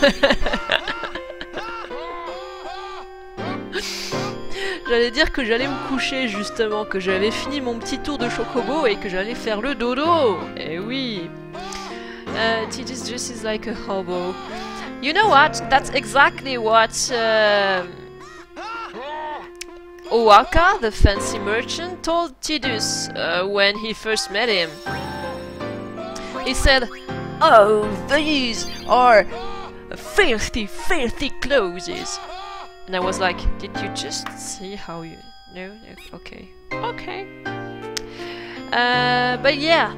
S1: J'allais dire que j'allais me coucher justement, que j'avais fini mon petit tour de chocobo et que j'allais faire le dodo. Eh oui. Tidus just is like a hobo. You know what? That's exactly what Owaka, the fancy merchant, told Tidus when he first met him. He said, "Oh, these are filthy, filthy clothes." And I was like, did you just see how you... No? Okay. Okay. But yeah.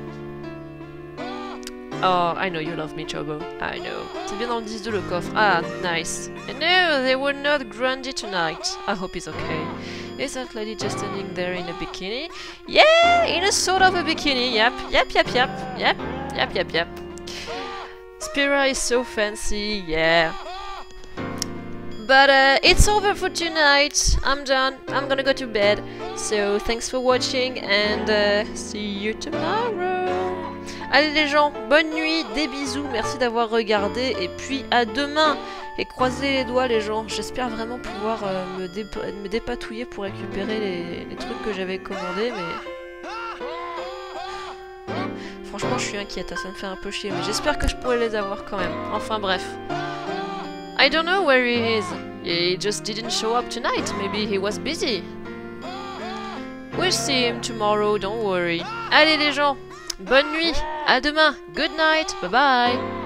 S1: Oh, I know you love me, Chobo. I know. C'est bien dans le 10 de le coffre. Ah, nice. And no, they were not Grundy tonight. I hope he's okay. Is that lady just standing there in a bikini? Yeah, in a sort of a bikini. Yep, yep, yep, yep. Yep, yep, yep, yep. Spira is so fancy, yeah. But it's over for tonight. I'm done. I'm gonna go to bed. So thanks for watching and see you tomorrow. Allez les gens, bonne nuit, des bisous, merci d'avoir regardé et puis à demain. Et croisez les doigts les gens. J'espère vraiment pouvoir me dépatouiller pour récupérer les trucs que j'avais commandés, mais franchement je suis inquiète, ça me fait un peu chier, mais j'espère que je pourrai les avoir quand même. Enfin bref. I don't know where he is. He just didn't show up tonight. Maybe he was busy. We'll see him tomorrow, don't worry. Allez les gens, bonne nuit, à demain, good night, bye bye.